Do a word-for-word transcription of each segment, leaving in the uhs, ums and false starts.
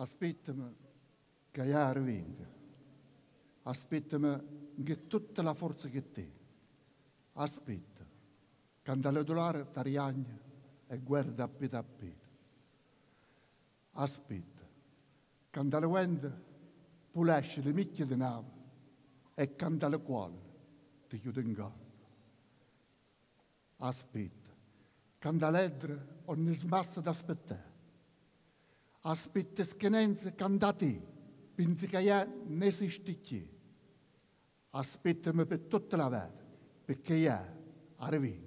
aspettami che io venga, aspettami che tutta la forza che te, aspetta, quando le dolore ti riagna e guarda a piede a piede, aspetta, quando le vento pulisce le micchie di nave e quando le quali ti chiude in corpo, aspetta, quando l'edre ogni smassa d'aspettare, aspetta schienenze quando a te pensi che io non esisti più. Aspettami per tutta la vita, perché io arrivo.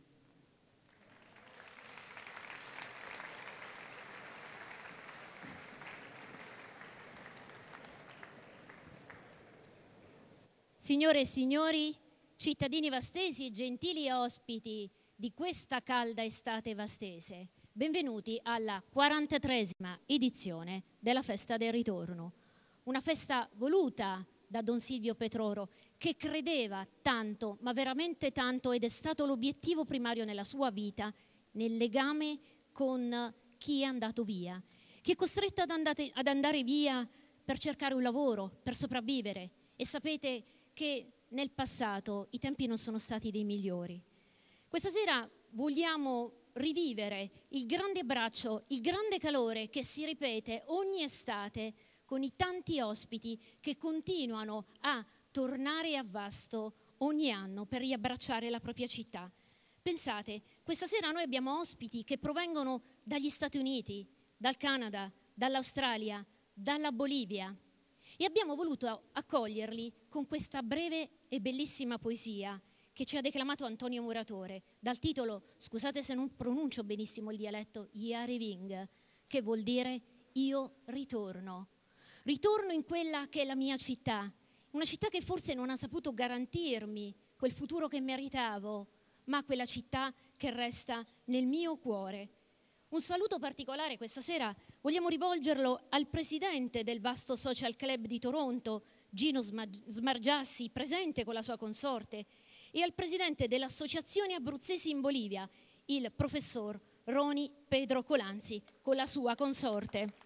Signore e signori, cittadini vastesi e gentili ospiti di questa calda estate vastese, benvenuti alla quarantatreesima edizione della Festa del Ritorno. Una festa voluta da Don Silvio Petroro, che credeva tanto, ma veramente tanto, ed è stato l'obiettivo primario nella sua vita, nel legame con chi è andato via, chi è costretto ad, andate, ad andare via per cercare un lavoro, per sopravvivere. E sapete che nel passato i tempi non sono stati dei migliori. Questa sera vogliamo rivivere il grande abbraccio, il grande calore che si ripete ogni estate con i tanti ospiti che continuano a tornare a Vasto ogni anno per riabbracciare la propria città. Pensate, questa sera noi abbiamo ospiti che provengono dagli Stati Uniti, dal Canada, dall'Australia, dalla Bolivia, e abbiamo voluto accoglierli con questa breve e bellissima poesia che ci ha declamato Antonio Muratore, dal titolo, scusate se non pronuncio benissimo il dialetto, Yariving, che vuol dire io ritorno. Ritorno in quella che è la mia città, una città che forse non ha saputo garantirmi quel futuro che meritavo, ma quella città che resta nel mio cuore. Un saluto particolare questa sera vogliamo rivolgerlo al presidente del Vasto Social Club di Toronto, Gino Smargiassi, presente con la sua consorte, e al presidente dell'Associazione Abruzzesi in Bolivia, il professor Roni Pedro Colanzi, con la sua consorte.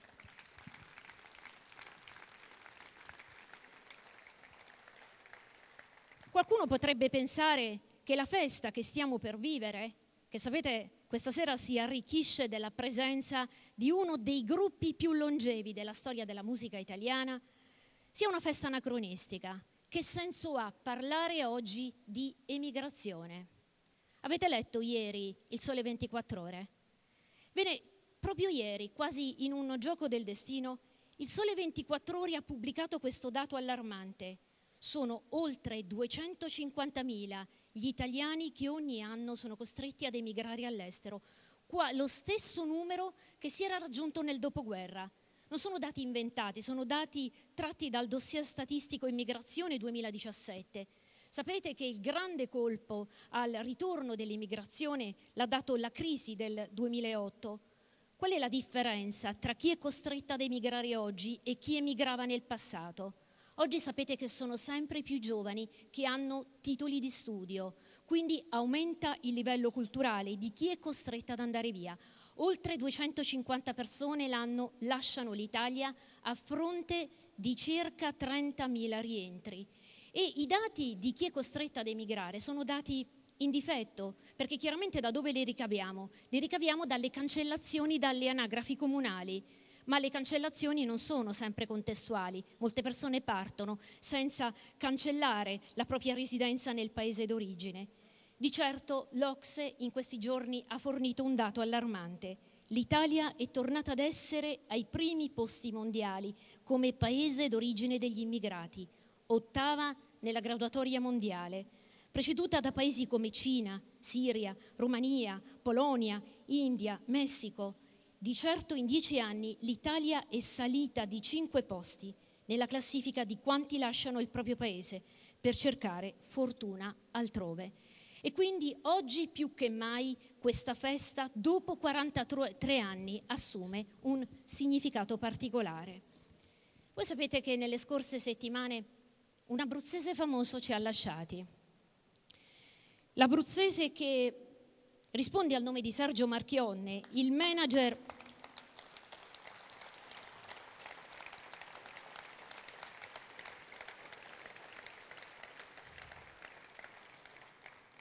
Qualcuno potrebbe pensare che la festa che stiamo per vivere, che sapete questa sera si arricchisce della presenza di uno dei gruppi più longevi della storia della musica italiana, sia una festa anacronistica. Che senso ha parlare oggi di emigrazione? Avete letto ieri il Sole ventiquattro Ore? Bene, proprio ieri, quasi in un gioco del destino, il Sole ventiquattro Ore ha pubblicato questo dato allarmante. Sono oltre duecentocinquantamila gli italiani che ogni anno sono costretti ad emigrare all'estero, qua lo stesso numero che si era raggiunto nel dopoguerra. Non sono dati inventati, sono dati tratti dal dossier statistico Immigrazione duemiladiciassette. Sapete che il grande colpo al ritorno dell'immigrazione l'ha dato la crisi del duemilaotto. Qual è la differenza tra chi è costretto ad emigrare oggi e chi emigrava nel passato? Oggi sapete che sono sempre più giovani che hanno titoli di studio, quindi aumenta il livello culturale di chi è costretto ad andare via. Oltre duecentocinquanta persone l'anno lasciano l'Italia a fronte di circa trentamila rientri. E i dati di chi è costretto ad emigrare sono dati in difetto, perché chiaramente da dove li ricaviamo? Li ricaviamo dalle cancellazioni dalle anagrafi comunali. Ma le cancellazioni non sono sempre contestuali, molte persone partono senza cancellare la propria residenza nel paese d'origine. Di certo l'O C S E in questi giorni ha fornito un dato allarmante. L'Italia è tornata ad essere ai primi posti mondiali come paese d'origine degli immigrati, ottava nella graduatoria mondiale, preceduta da paesi come Cina, Siria, Romania, Polonia, India, Messico. Di certo in dieci anni l'Italia è salita di cinque posti nella classifica di quanti lasciano il proprio paese per cercare fortuna altrove. E quindi oggi più che mai questa festa, dopo quarantatré anni, assume un significato particolare. Voi sapete che nelle scorse settimane un abruzzese famoso ci ha lasciati. L'abruzzese che risponde al nome di Sergio Marchionne, il manager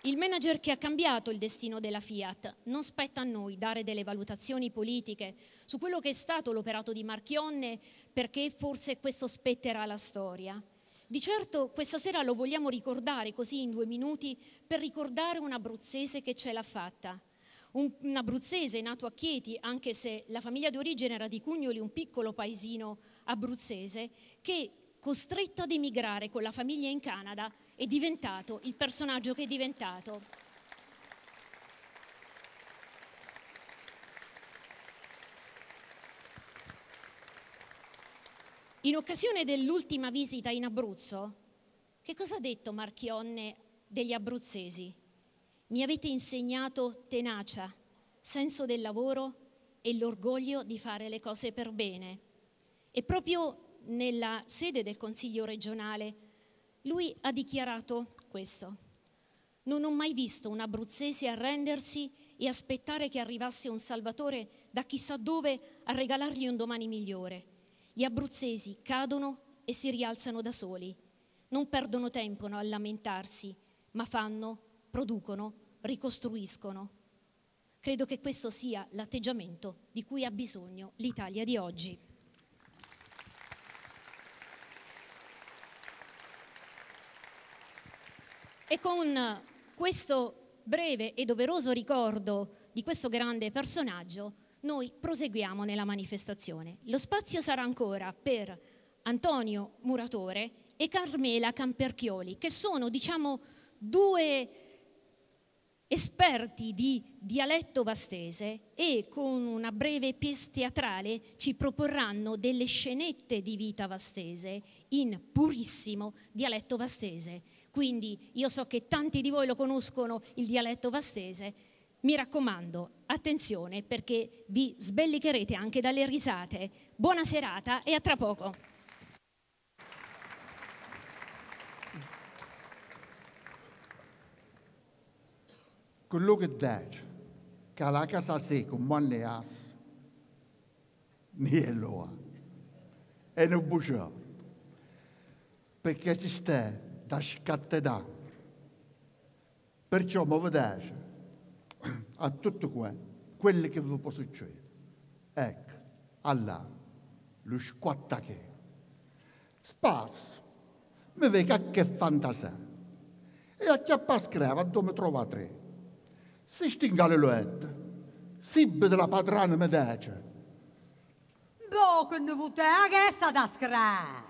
Il manager che ha cambiato il destino della Fiat. Non spetta a noi dare delle valutazioni politiche su quello che è stato l'operato di Marchionne, perché forse questo spetterà alla storia. Di certo questa sera lo vogliamo ricordare così in due minuti, per ricordare un abruzzese che ce l'ha fatta. Un, un abruzzese nato a Chieti, anche se la famiglia di origine era di Cugnoli, un piccolo paesino abruzzese, che costretto ad emigrare con la famiglia in Canada è diventato il personaggio che è diventato. In occasione dell'ultima visita in Abruzzo, che cosa ha detto Marchionne degli abruzzesi? Mi avete insegnato tenacia, senso del lavoro e l'orgoglio di fare le cose per bene. E proprio nella sede del Consiglio regionale lui ha dichiarato questo: non ho mai visto un abruzzese arrendersi e aspettare che arrivasse un salvatore da chissà dove a regalargli un domani migliore. Gli abruzzesi cadono e si rialzano da soli, non perdono tempo a lamentarsi, ma fanno, producono, ricostruiscono. Credo che questo sia l'atteggiamento di cui ha bisogno l'Italia di oggi. E con questo breve e doveroso ricordo di questo grande personaggio, noi proseguiamo nella manifestazione. Lo spazio sarà ancora per Antonio Muratore e Carmela Camperchioli, che sono, diciamo, due esperti di dialetto vastese e con una breve pièce teatrale ci proporranno delle scenette di vita vastese in purissimo dialetto vastese. Quindi io so che tanti di voi lo conoscono il dialetto vastese, mi raccomando, attenzione perché vi sbellicherete anche dalle risate. Buona serata e a tra poco. Quello che dice, che la casa secca un buon ne ha, niente lo ha, e non buccia, perché ci sta da scattare. Perciò mi vedete a tutto questo, quello che vi può succedere. Ecco, allora, lo squattacche. Spazio, mi vede che fantasia. E a chiappa scrive dove mi trova tre. Si stinga le luette, si vede la patrana mi dice. Boh, che ne vuoi te, che è stata scrivere?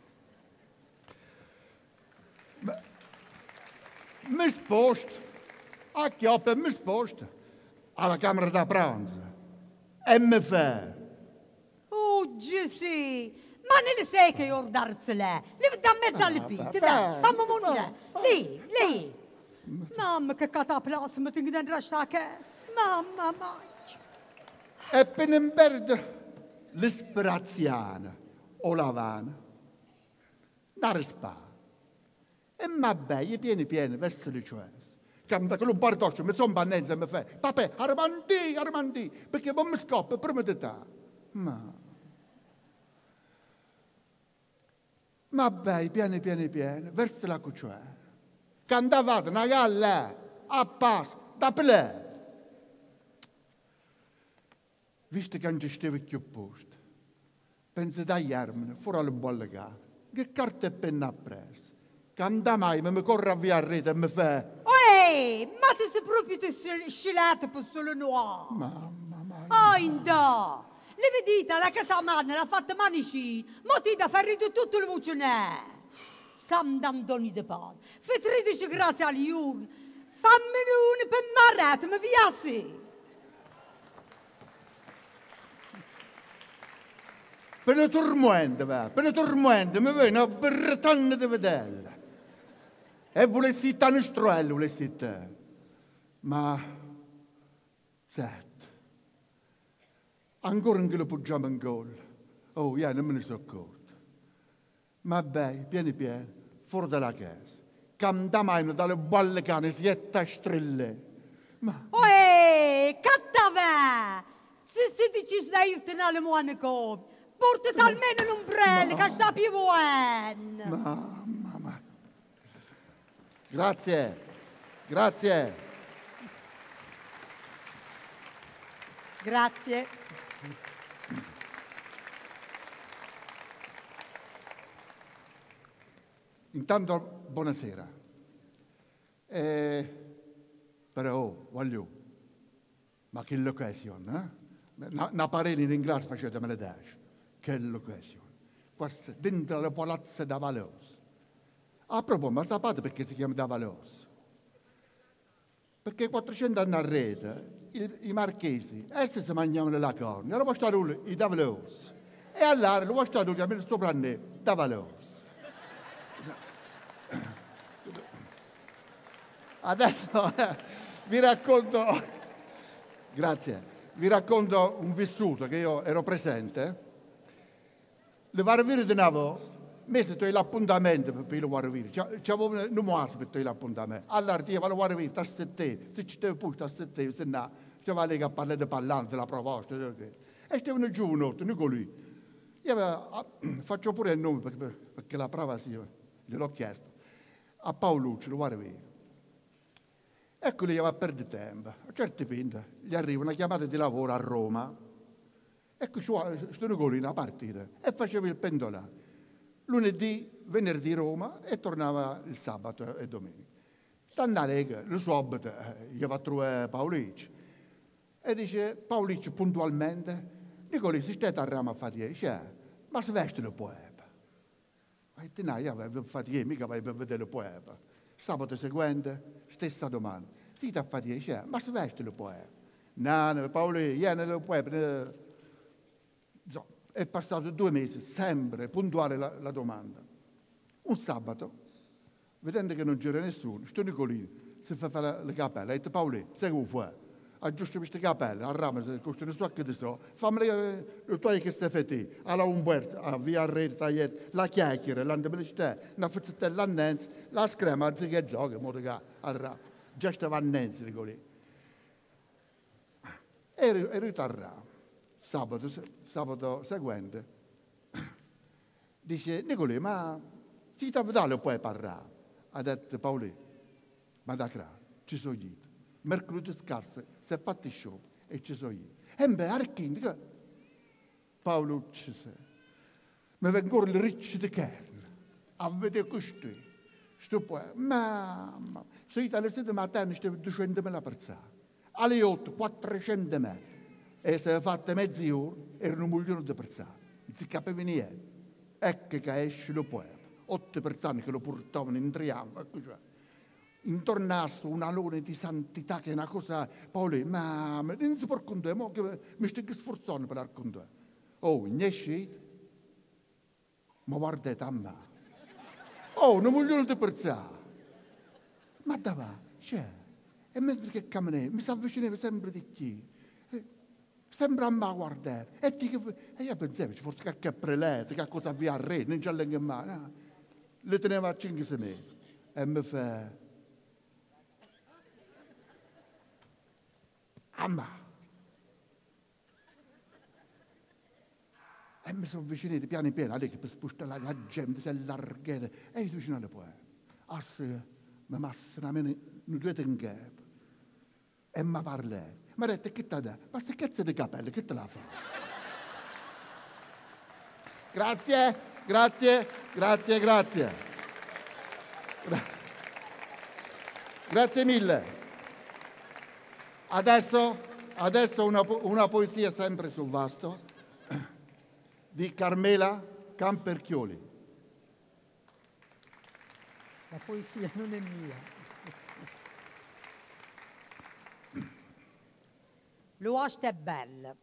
Mi sposto, a chiappa mi sposto alla camera da pranzo e mi fa. Oh Gesù, ma ne le sai che io ordarsela? Ne vedi a mezzo alle pite, dai, fammi monire. Lì, lì. Mamma che cataplasma tengo dentro a sta casa. Mamma mia. E per non perdere l'ispirazione o la vana, dare spa. E ma beh, pieni pieni verso le ciose. Canta che lo bardoccio, mi sono bannenza e mi fa, papà, armandi, armandi, perché non mi scoppa prima di te. Ma, ma beh, pieni pieni pieni, verso la cucina. Cantavate una galla, a passo, da plè. Visto che non ci stava più posto, penso dagli armini, fuori alle bolle cave, che carta e penna ha preso. Quando mai mi corre via a rete e mi fa... Ehi, ma ti sei proprio scilato per solo nuovo? Mamma mia... Oh, inda! Le vedete, la casa madre l'ha fatta manicina, ma ti da fare di tutto il vuccionè. Sant'Antonio de Padre, fai tredici grazie agli urni, fammi uno per marrate, mi via sì. Per le tormente, va, per le tormente, mi viene a berretanne di vederla. E volessi stare in strello, volessi te. Ma, sette, ancora che lo poggiamo in gol. Oh, io non me ne sono accorto. Ma beh, pieni pieni, fuori dalla casa. Cantamano dalle balle cane, si è strelle. Ma... Ehi, cattavè! Se si dici stai irtene alle muone come, portati almeno un ombrello, che sta più buono. Mamma mia. Grazie. Grazie. Grazie. Intanto, buonasera. Eh, però, oh, voglio, ma che location, eh? Una parola in inglese facete me le daci. Che location. Questo dentro le palazze da Valos. A proposito, ma sapete perché si chiama da Valos? Perché quattrocento anni a rete, i, i marchesi, essi si mangiavano la carne, era postato i da Valos. E allora lo postato chiamare il soprannome da Valos. Adesso eh, vi racconto, grazie, vi racconto un vissuto che io ero presente. Le Varviri di Navo, messo l'appuntamento per il Varviri, c'avevo un muas per l'appuntamento. Allora ti va a Varviri, sta a sette, se ci devo pure a sette, se no, ci va lì a parlare di parlare della proposta. E stavano giù un'altra, non con lui. Io faccio pure il nome perché, perché la prova sì, gliel'ho chiesto. A Paolucci, lo Varviri. Ecco lì va a perdere tempo. A un certo punto gli arriva una chiamata di lavoro a Roma. Ecco, sono con lui una partita e faceva il pendolare. Lunedì, venerdì Roma e tornava il sabato e domenica. Tanto Lega, lo subito, gli va a trovare Paolucci. E dice, Paolucci puntualmente, dico lì, si stai a Roma a fare, dice, ma si veste il poema. Ma io no, io avevo fatto, mica avevo vedere il poema. Sabato seguente, stessa domanda. Si ti ha fatto dice, ma si veste il poema? No, no, Paolo, io non lo poema. È passato due mesi, sempre puntuale la, la domanda. Un sabato, vedendo che non c'era nessuno, sto Nicolino si fa fare le capelle. Ha detto, Paolo, sai come fa? Aggiusta queste capelle, a ramo, questo non so che ti so. Fammi le, le tue che stai fatti, alla Umberto, a via Re, la chiacchiera, l'andabilità, una fazzettella annenza, la screma, anziché gioca, in modo che a ramo. Già stava annenza, dico lì. Ero, ero a ramo. Sabato, sabato seguente, dice, Nicolì, ma ti ti avvedale poi parlare? Ha detto Paolo, ma da cra, ci sono io. Mercoledì scorso si è fatto il show e ci sono io. E beh, archini, Paolo ci sei. Mi vengono le ricci di carne, a vedere questo. Sto poi, ma, ma, se io alle sette mattina stavo duecentomila persone, alle otto, quattrocentomila. E se fatte mezza ora, erano un milione di persone. Non si capiva niente. Ecco che esce il poema. Otto persone che lo portavano in triangolo. Ecco cioè. Intorno a un alone di santità che è una cosa... Paolo, ma, ma non si può raccontare, ma che mi sto sforzando per raccontare. Oh, non esce? Ma guardate a me. Oh, un milione di persone. Ma dove? C'è. E mentre che camminavo, mi si avvicinava sempre di chi. Sembra a me guardare. E, dico, e io pensavo, forse che prelete, che cosa via a re, non c'è l'enghe in mano. No. Le teneva a cinque sei mesi. E mi fa... A me. E mi sono avvicinato piano piano, lì che per spostare la, la gente si è allargata. E io vicino alle poi. Assi, mi massano a me, non due in capo. E mi parla. Mi ha detto, che ti dà? Ma se cazzo di capelli, che te la fa? Grazie, grazie, grazie, grazie. Gra- grazie mille. Adesso, adesso una, una poesia sempre sul vasto di Carmela Camperchioli. La poesia non è mia. L'uosto è bello.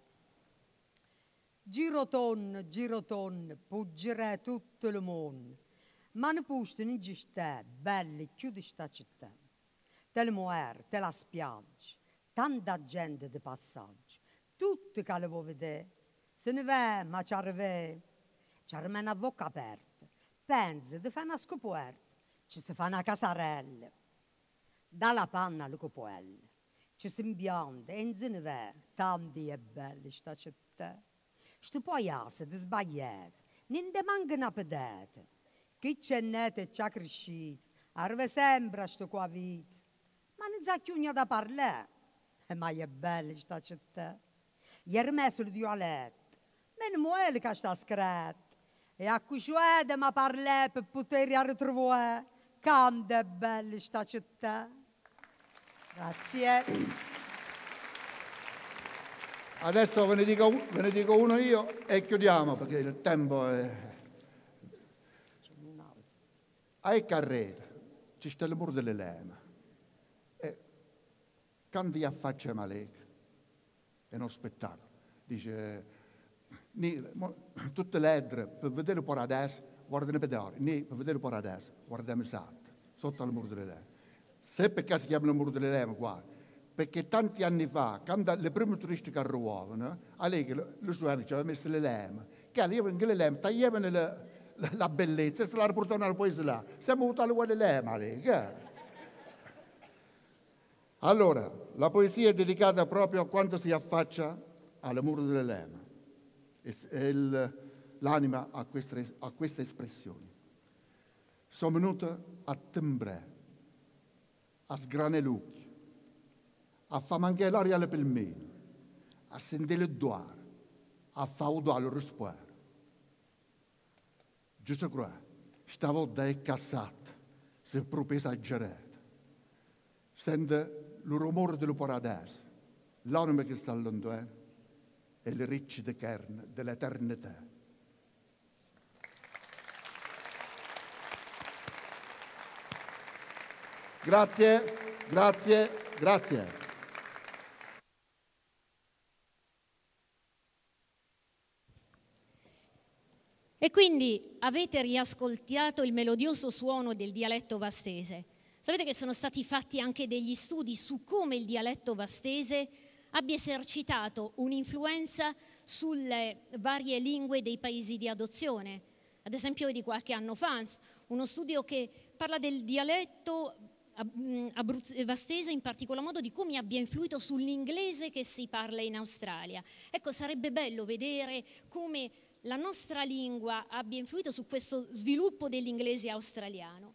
Giroton, giroton, può girare tutto il mondo. Ma ne posto non ci sta, belli, più di sta città. Te le muore, te la spiaggia, tanta gente di passaggio. Tutti che le vuoi vedere. Se ne va, ma ci arriva. Ci arriva una bocca aperta. Pensa di fare una scoperta. Ci si fa una casarella. Dalla panna alle copuelle. Ci si imbianda e in zone va. Tanti è bella sta città. Sto poi asa di sbagliare. Non ti manca una pedata. Chi c'è nato e ci ha cresciuto. Arriva sempre a sto qua vita. ma non sa più da parlare. Ma è bella questa città. Ieri sul dialetto, meno muore che sta scritto. E a cui c'è ma parlare per poter ritrovare. Quanto è bella questa città. Grazie. Adesso ve ne, dico, ve ne dico uno io e chiudiamo perché il tempo è... A Carrera ci sta il muro delle leme. E quando gli affaccia Malek, è uno spettacolo. Dice, tutte le lettere, per vedere un po' adesso, guardano i pedali. Né, per vedere un po' adesso, guardiamo i salti, sotto al muro delle leme. Se perché si chiama il muro delle leme qua? Perché tanti anni fa, quando le prime turisti che arrivavano, a lei che lo suono ci aveva messo le leme, che arrivavano le leme, tagliavano le... la bellezza, e se la riportano al paese là. Siamo avuti alle quelle lema lì. Allora, la poesia è dedicata proprio a quanto si affaccia alle mura delle leme. E, e il, l'anima a queste, a queste espressioni. Sono venuta a timbrare, a sgranare l'occhio, a far mancare l'aria alle pelmeni, a sentire il duare, a far udare il respiro. Giusto qua, stavolta è cassata, se è proprio esagerata. Sente il rumore del paradiso, l'anima che sta lontano e le ricci di carne dell'eternità. Grazie, grazie, grazie. E quindi avete riascoltato il melodioso suono del dialetto vastese. Sapete che sono stati fatti anche degli studi su come il dialetto vastese abbia esercitato un'influenza sulle varie lingue dei paesi di adozione. Ad esempio di qualche anno fa, uno studio che parla del dialetto vastese, in particolar modo di come abbia influito sull'inglese che si parla in Australia. Ecco, sarebbe bello vedere come la nostra lingua abbia influito su questo sviluppo dell'inglese australiano.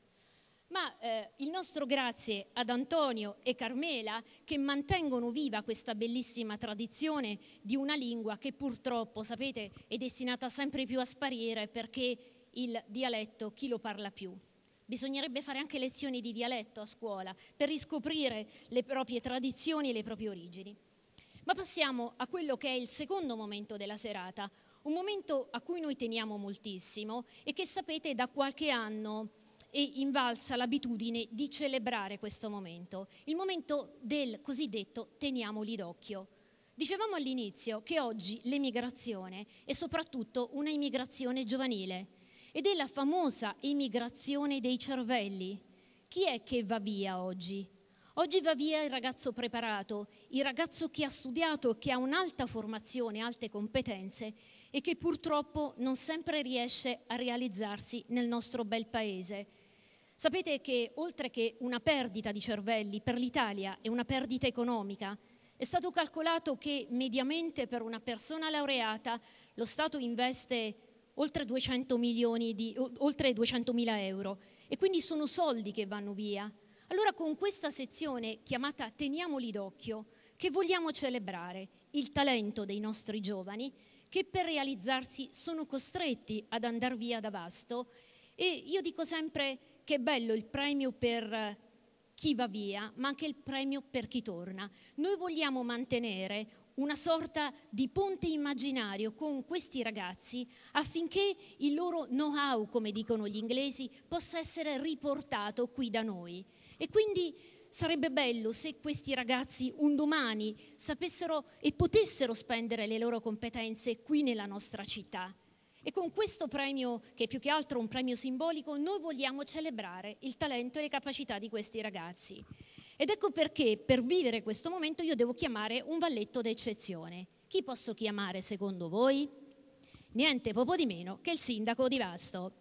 Ma eh, il nostro grazie ad Antonio e Carmela che mantengono viva questa bellissima tradizione di una lingua che purtroppo, sapete, è destinata sempre più a sparire perché il dialetto, chi lo parla più? Bisognerebbe fare anche lezioni di dialetto a scuola per riscoprire le proprie tradizioni e le proprie origini. Ma passiamo a quello che è il secondo momento della serata, un momento a cui noi teniamo moltissimo e che sapete da qualche anno è invalsa l'abitudine di celebrare questo momento, il momento del cosiddetto teniamoli d'occhio. Dicevamo all'inizio che oggi l'emigrazione è soprattutto una immigrazione giovanile ed è la famosa emigrazione dei cervelli. Chi è che va via oggi? Oggi va via il ragazzo preparato, il ragazzo che ha studiato, che ha un'alta formazione, alte competenze e che purtroppo non sempre riesce a realizzarsi nel nostro bel paese. Sapete che oltre che una perdita di cervelli per l'Italia è una perdita economica, è stato calcolato che mediamente per una persona laureata lo Stato investe oltre duecento milioni di, oltre duecentomila euro e quindi sono soldi che vanno via. Allora con questa sezione chiamata Teniamoli d'occhio, che vogliamo celebrare il talento dei nostri giovani che per realizzarsi sono costretti ad andare via da Vasto e io dico sempre che è bello il premio per chi va via, ma anche il premio per chi torna. Noi vogliamo mantenere una sorta di ponte immaginario con questi ragazzi affinché il loro know-how, come dicono gli inglesi, possa essere riportato qui da noi. E quindi sarebbe bello se questi ragazzi un domani sapessero e potessero spendere le loro competenze qui nella nostra città. E con questo premio, che è più che altro un premio simbolico, noi vogliamo celebrare il talento e le capacità di questi ragazzi. Ed ecco perché per vivere questo momento io devo chiamare un valletto d'eccezione. Chi posso chiamare secondo voi? Niente poco di meno che il sindaco di Vasto.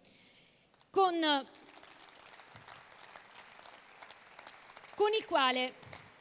Con, con il quale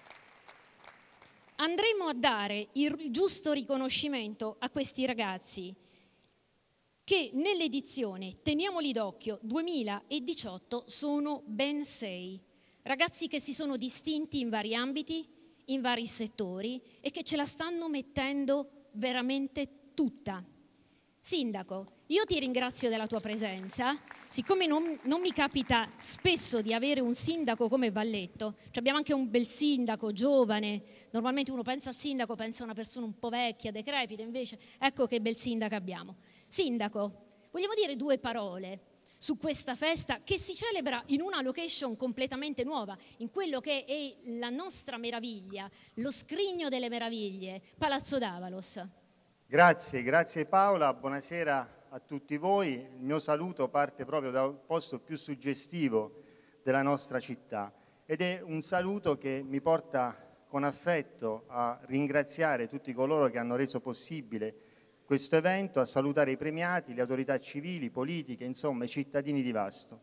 andremo a dare il giusto riconoscimento a questi ragazzi che nell'edizione Teniamoli d'occhio duemiladiciotto sono ben sei. ragazzi che si sono distinti in vari ambiti, in vari settori e che ce la stanno mettendo veramente tutta. Sindaco, io ti ringrazio della tua presenza. Siccome non, non mi capita spesso di avere un sindaco come Valletto, cioè abbiamo anche un bel sindaco, giovane, normalmente uno pensa al sindaco, pensa a una persona un po' vecchia, decrepita, invece ecco che bel sindaco abbiamo. Sindaco, vogliamo dire due parole su questa festa che si celebra in una location completamente nuova, in quello che è la nostra meraviglia, lo scrigno delle meraviglie, Palazzo d'Avalos. Grazie, grazie Paola, buonasera a tutti voi. Il mio saluto parte proprio dal posto più suggestivo della nostra città ed è un saluto che mi porta con affetto a ringraziare tutti coloro che hanno reso possibile questo evento, a salutare i premiati, le autorità civili, politiche, insomma i cittadini di Vasto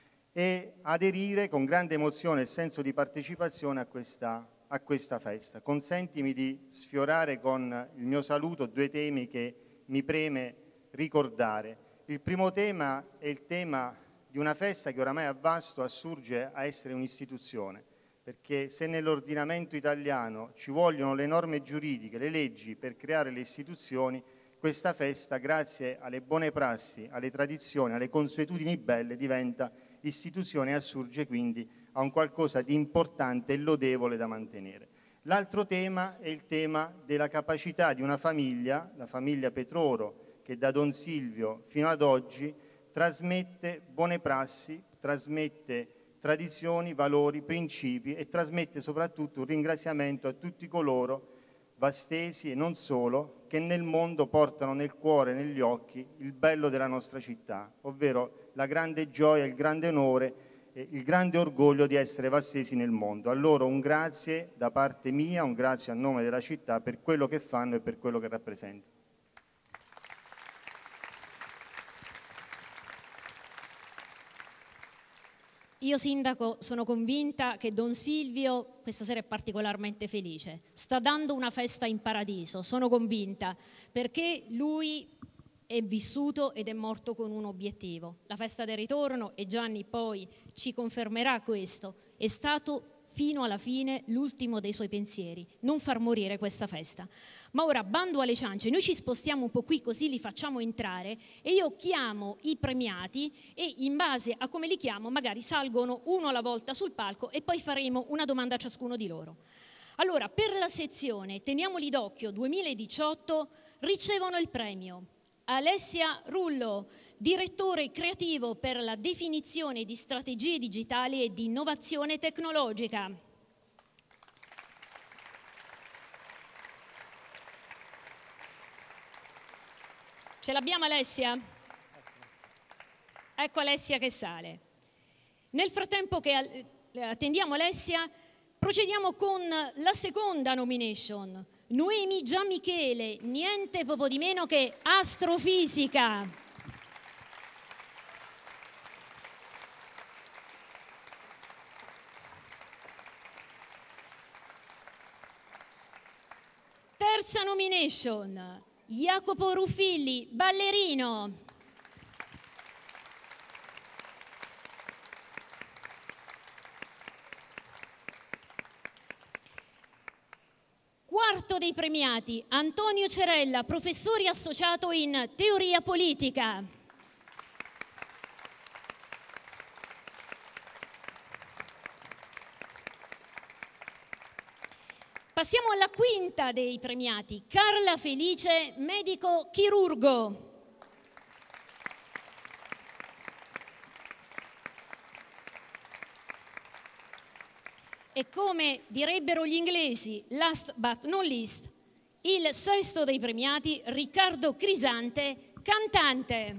e aderire con grande emozione e senso di partecipazione a questa a questa festa. Consentimi di sfiorare con il mio saluto due temi che mi preme ricordare. Il primo tema è il tema di una festa che oramai a Vasto assurge a essere un'istituzione, perché se nell'ordinamento italiano ci vogliono le norme giuridiche, le leggi per creare le istituzioni, questa festa, grazie alle buone prassi, alle tradizioni, alle consuetudini belle, diventa istituzione e assurge quindi a un qualcosa di importante e lodevole da mantenere. L'altro tema è il tema della capacità di una famiglia, la famiglia Petroro, che da Don Silvio fino ad oggi trasmette buone prassi, trasmette tradizioni, valori, principi e trasmette soprattutto un ringraziamento a tutti coloro, vastesi e non solo, che nel mondo portano nel cuore e negli occhi il bello della nostra città, ovvero la grande gioia, il grande onore, il grande orgoglio di essere vastesi nel mondo. A loro un grazie da parte mia, un grazie a nome della città per quello che fanno e per quello che rappresentano. Io, sindaco, sono convinta che Don Silvio questa sera è particolarmente felice. Sta dando una festa in paradiso, sono convinta, perché lui è vissuto ed è morto con un obiettivo, la festa del ritorno, e Gianni poi ci confermerà questo. È stato fino alla fine l'ultimo dei suoi pensieri, non far morire questa festa. Ma ora, bando alle ciance, noi ci spostiamo un po' qui così li facciamo entrare e io chiamo i premiati e in base a come li chiamo magari salgono uno alla volta sul palco e poi faremo una domanda a ciascuno di loro. Allora, per la sezione Teniamoli d'occhio duemiladiciotto ricevono il premio Alessia Rullo, direttore creativo per la definizione di strategie digitali e di innovazione tecnologica. Ce l'abbiamo Alessia? Ecco Alessia che sale. Nel frattempo che attendiamo Alessia, procediamo con la seconda nomination. Noemi Gianmichele, niente poco di meno che astrofisica. Terza nomination, Jacopo Ruffilli, ballerino. Quarto dei premiati, Antonio Cerella, professore associato in teoria politica. Passiamo alla quinta dei premiati, Carla Felice, medico chirurgo. E come direbbero gli inglesi, last but not least, il sesto dei premiati, Riccardo Crisante, cantante.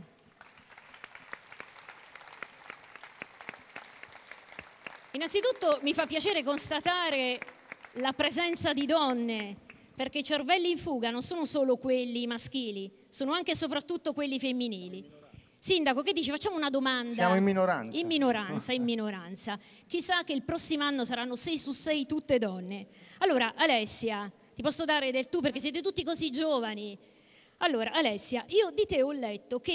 Innanzitutto mi fa piacere constatare la presenza di donne, perché i cervelli in fuga non sono solo quelli maschili, sono anche e soprattutto quelli femminili. Sindaco, che dici? Facciamo una domanda. Siamo in minoranza. In minoranza, in minoranza. Chissà che il prossimo anno saranno sei su sei tutte donne. Allora, Alessia, ti posso dare del tu perché siete tutti così giovani. Allora, Alessia, io di te ho letto che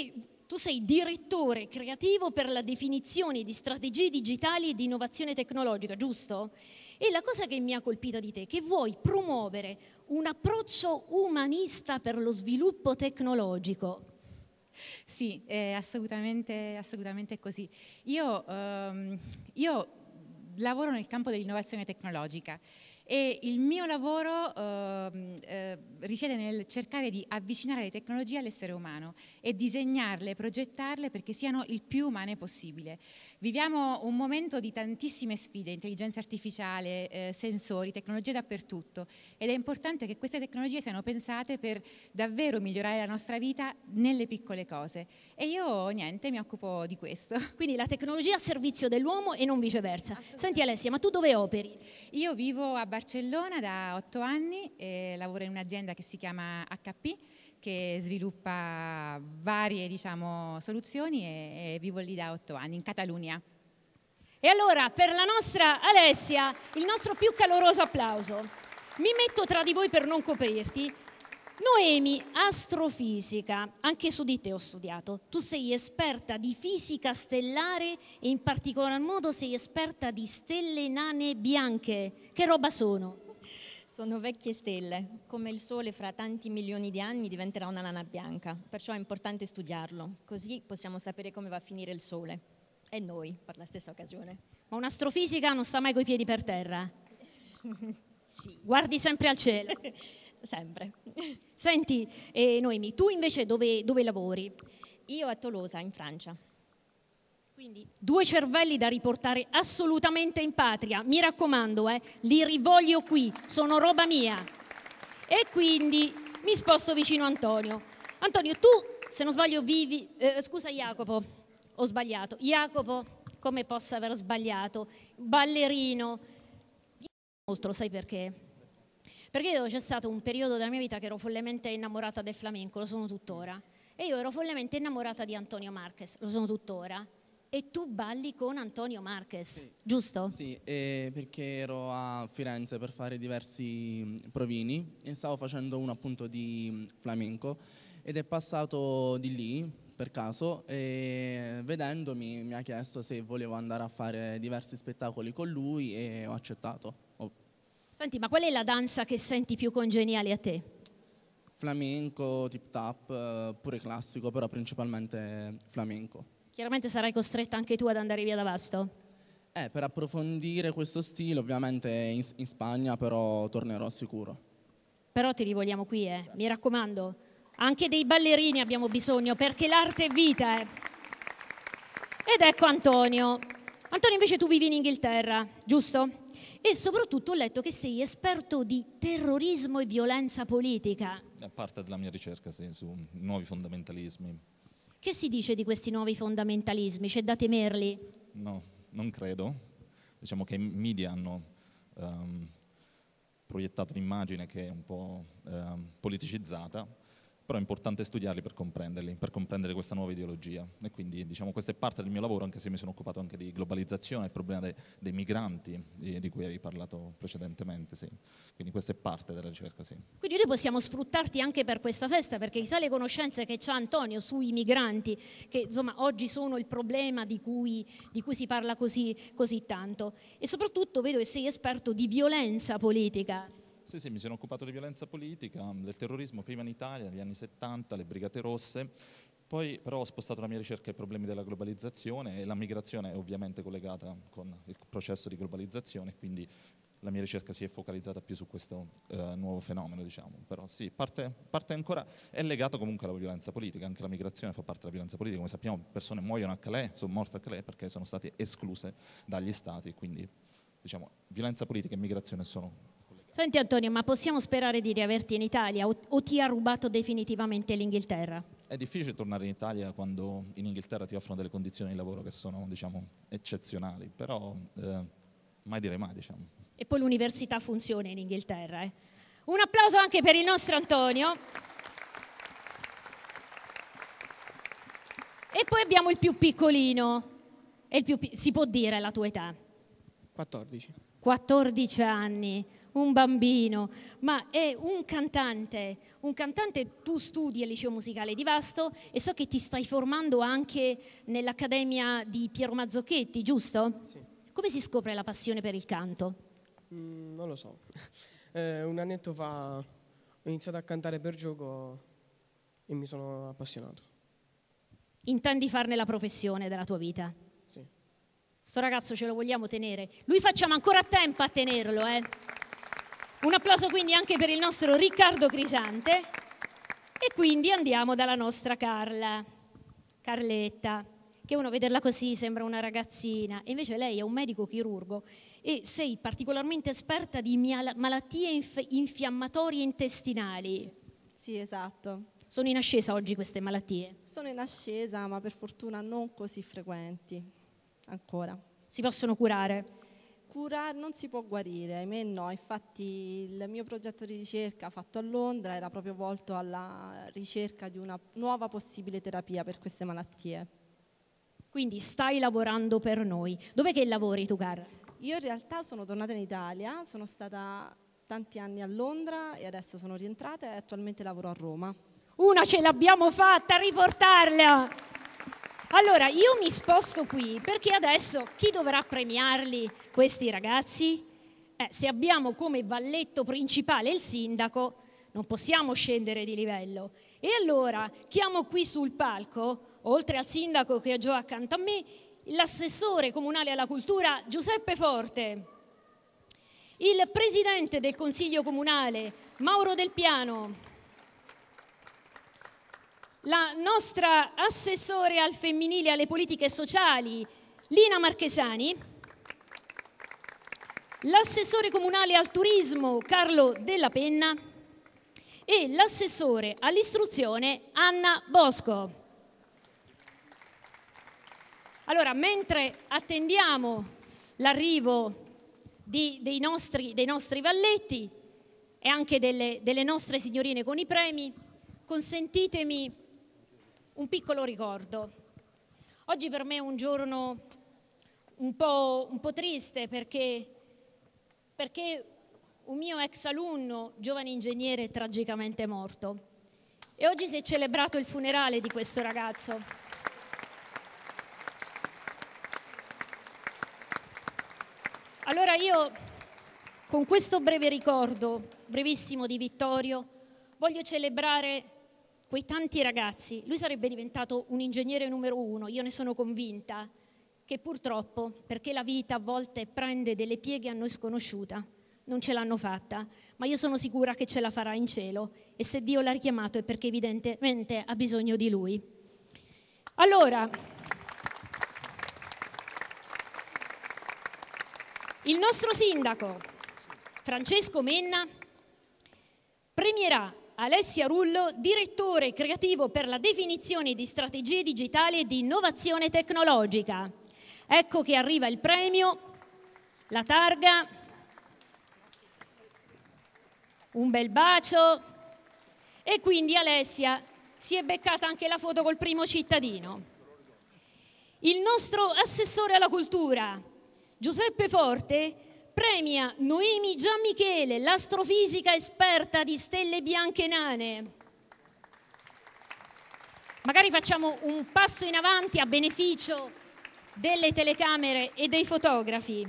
Tu sei direttore creativo per la definizione di strategie digitali e di innovazione tecnologica, giusto? E la cosa che mi ha colpita di te è che vuoi promuovere un approccio umanista per lo sviluppo tecnologico. Sì, è assolutamente, assolutamente così. Io, ehm, io lavoro nel campo dell'innovazione tecnologica e il mio lavoro eh, eh, risiede nel cercare di avvicinare le tecnologie all'essere umano e disegnarle, progettarle perché siano il più umane possibile. Viviamo un momento di tantissime sfide, intelligenza artificiale, eh, sensori, tecnologie dappertutto, ed è importante che queste tecnologie siano pensate per davvero migliorare la nostra vita nelle piccole cose. E io, niente, mi occupo di questo. Quindi la tecnologia a servizio dell'uomo e non viceversa. Senti Alessia, ma tu dove operi? Io vivo a Barcellona da otto anni e lavoro in un'azienda che si chiama H P, che sviluppa varie, diciamo, soluzioni e, e vivo lì da otto anni, in Catalunya. E allora, per la nostra Alessia, il nostro più caloroso applauso. Mi metto tra di voi per non coprirti. Noemi, astrofisica, anche su di te ho studiato. Tu sei esperta di fisica stellare e in particolar modo sei esperta di stelle nane bianche. Che roba sono? Sono vecchie stelle, come il Sole fra tanti milioni di anni diventerà una nana bianca, perciò è importante studiarlo, così possiamo sapere come va a finire il Sole e noi per la stessa occasione. Ma un'astrofisica non sta mai coi piedi per terra? Sì. Guardi sempre al cielo. Sempre. Senti, eh, Noemi, tu invece dove, dove lavori? Io a Tolosa, in Francia. Quindi due cervelli da riportare assolutamente in patria. Mi raccomando, eh, li rivoglio qui, sono roba mia. E quindi mi sposto vicino a Antonio. Antonio, tu, se non sbaglio, vivi... Eh, scusa Jacopo, ho sbagliato. Jacopo, come possa aver sbagliato? Ballerino. Molto, sai perché? Perché io c'è stato un periodo della mia vita che ero follemente innamorata del flamenco, lo sono tuttora. E io ero follemente innamorata di Antonio Marquez, lo sono tuttora. E tu balli con Antonio Marquez, sì. Giusto? Sì, eh, perché ero a Firenze per fare diversi provini e stavo facendo uno appunto di flamenco ed è passato di lì per caso e vedendomi mi ha chiesto se volevo andare a fare diversi spettacoli con lui e ho accettato. Ho... Senti, ma qual è la danza che senti più congeniale a te? Flamenco, tip tap, pure classico, però principalmente flamenco. Chiaramente sarai costretta anche tu ad andare via da Vasto? Eh, per approfondire questo stile, ovviamente in, in Spagna, però tornerò sicuro. Però ti rivogliamo qui, eh. Mi raccomando. Anche dei ballerini abbiamo bisogno, perché l'arte è vita, eh. Ed ecco Antonio. Antonio, invece tu vivi in Inghilterra, giusto? E soprattutto ho letto che sei esperto di terrorismo e violenza politica. È parte della mia ricerca, sì, su nuovi fondamentalismi. Che si dice di questi nuovi fondamentalismi? C'è da temerli? No, non credo. Diciamo che i media hanno um, proiettato un'immagine che è un po' um, politicizzata, però è importante studiarli per comprenderli, per comprendere questa nuova ideologia. E quindi diciamo questa è parte del mio lavoro, anche se mi sono occupato anche di globalizzazione, il problema dei, dei migranti di, di cui avevi parlato precedentemente, sì. Quindi questa è parte della ricerca, sì. Quindi noi possiamo sfruttarti anche per questa festa, perché chissà le conoscenze che c'ha Antonio sui migranti, che insomma oggi sono il problema di cui, di cui si parla così, così tanto. E soprattutto vedo che sei esperto di violenza politica. Sì, sì, mi sono occupato di violenza politica, del terrorismo prima in Italia, negli anni settanta, le Brigate Rosse, poi però ho spostato la mia ricerca ai problemi della globalizzazione e la migrazione è ovviamente collegata con il processo di globalizzazione, quindi la mia ricerca si è focalizzata più su questo eh, nuovo fenomeno, diciamo. Però sì, parte, parte ancora, è legata comunque alla violenza politica, anche la migrazione fa parte della violenza politica, come sappiamo persone muoiono a Calais, sono morte a Calais perché sono state escluse dagli stati, quindi diciamo violenza politica e migrazione sono... Senti Antonio, ma possiamo sperare di riaverti in Italia o, o ti ha rubato definitivamente l'Inghilterra? È difficile tornare in Italia quando in Inghilterra ti offrono delle condizioni di lavoro che sono, diciamo, eccezionali, però eh, mai dire mai, diciamo. E poi l'università funziona in Inghilterra, eh? Un applauso anche per il nostro Antonio. E poi abbiamo il più piccolino. E il più pi- si può dire la tua età? quattordici. quattordici anni, un bambino, ma è un cantante, un cantante. Tu studi al liceo musicale di Vasto e so che ti stai formando anche nell'Accademia di Piero Mazzocchetti, giusto? Sì. Come si scopre la passione per il canto? Mm, non lo so. Eh, un annetto fa ho iniziato a cantare per gioco e mi sono appassionato. Intendi farne la professione della tua vita? Sì. Sto ragazzo ce lo vogliamo tenere. Lui facciamo ancora tempo a tenerlo, eh? Un applauso quindi anche per il nostro Riccardo Crisante. E quindi andiamo dalla nostra Carla, Carletta, che uno vederla così sembra una ragazzina, e invece lei è un medico chirurgo e sei particolarmente esperta di malattie inf- infiammatorie intestinali. Sì, esatto. Sono in ascesa oggi queste malattie? Sono in ascesa, ma per fortuna non così frequenti ancora. Si possono curare? Curare non si può guarire, ahimè no. Infatti il mio progetto di ricerca fatto a Londra era proprio volto alla ricerca di una nuova possibile terapia per queste malattie. Quindi stai lavorando per noi. Dov'è che lavori tu, cara? Io in realtà sono tornata in Italia, sono stata tanti anni a Londra e adesso sono rientrata e attualmente lavoro a Roma. Una ce l'abbiamo fatta a riportarla! Allora, io mi sposto qui perché adesso chi dovrà premiarli questi ragazzi? Eh, se abbiamo come valletto principale il sindaco, non possiamo scendere di livello. E allora chiamo qui sul palco, oltre al sindaco che è già accanto a me, l'assessore comunale alla cultura Giuseppe Forte, il presidente del Consiglio Comunale Mauro Del Piano, la nostra assessore al femminile e alle politiche sociali Lina Marchesani, l'assessore comunale al turismo Carlo Della Penna e l'assessore all'istruzione Anna Bosco. Allora, mentre attendiamo l'arrivo di, dei, nostri, dei nostri valletti e anche delle, delle nostre signorine con i premi, consentitemi un piccolo ricordo. Oggi per me è un giorno un po', un po' triste perché, perché un mio ex alunno, giovane ingegnere, è tragicamente morto. E oggi si è celebrato il funerale di questo ragazzo. Allora io, con questo breve ricordo, brevissimo di Vittorio, voglio celebrare quei tanti ragazzi. Lui sarebbe diventato un ingegnere numero uno, io ne sono convinta, che purtroppo, perché la vita a volte prende delle pieghe a noi sconosciuta, non ce l'hanno fatta, ma io sono sicura che ce la farà in cielo e se Dio l'ha richiamato è perché evidentemente ha bisogno di lui. Allora, il nostro sindaco, Francesco Menna, premierà Alessia Rullo, direttore creativo per la definizione di strategie digitali e di innovazione tecnologica. Ecco che arriva il premio, la targa, un bel bacio e quindi Alessia si è beccata anche la foto col primo cittadino. Il nostro assessore alla cultura, Giuseppe Forte, premia Noemi Gianmichele, l'astrofisica esperta di stelle bianche nane. Magari facciamo un passo in avanti a beneficio delle telecamere e dei fotografi.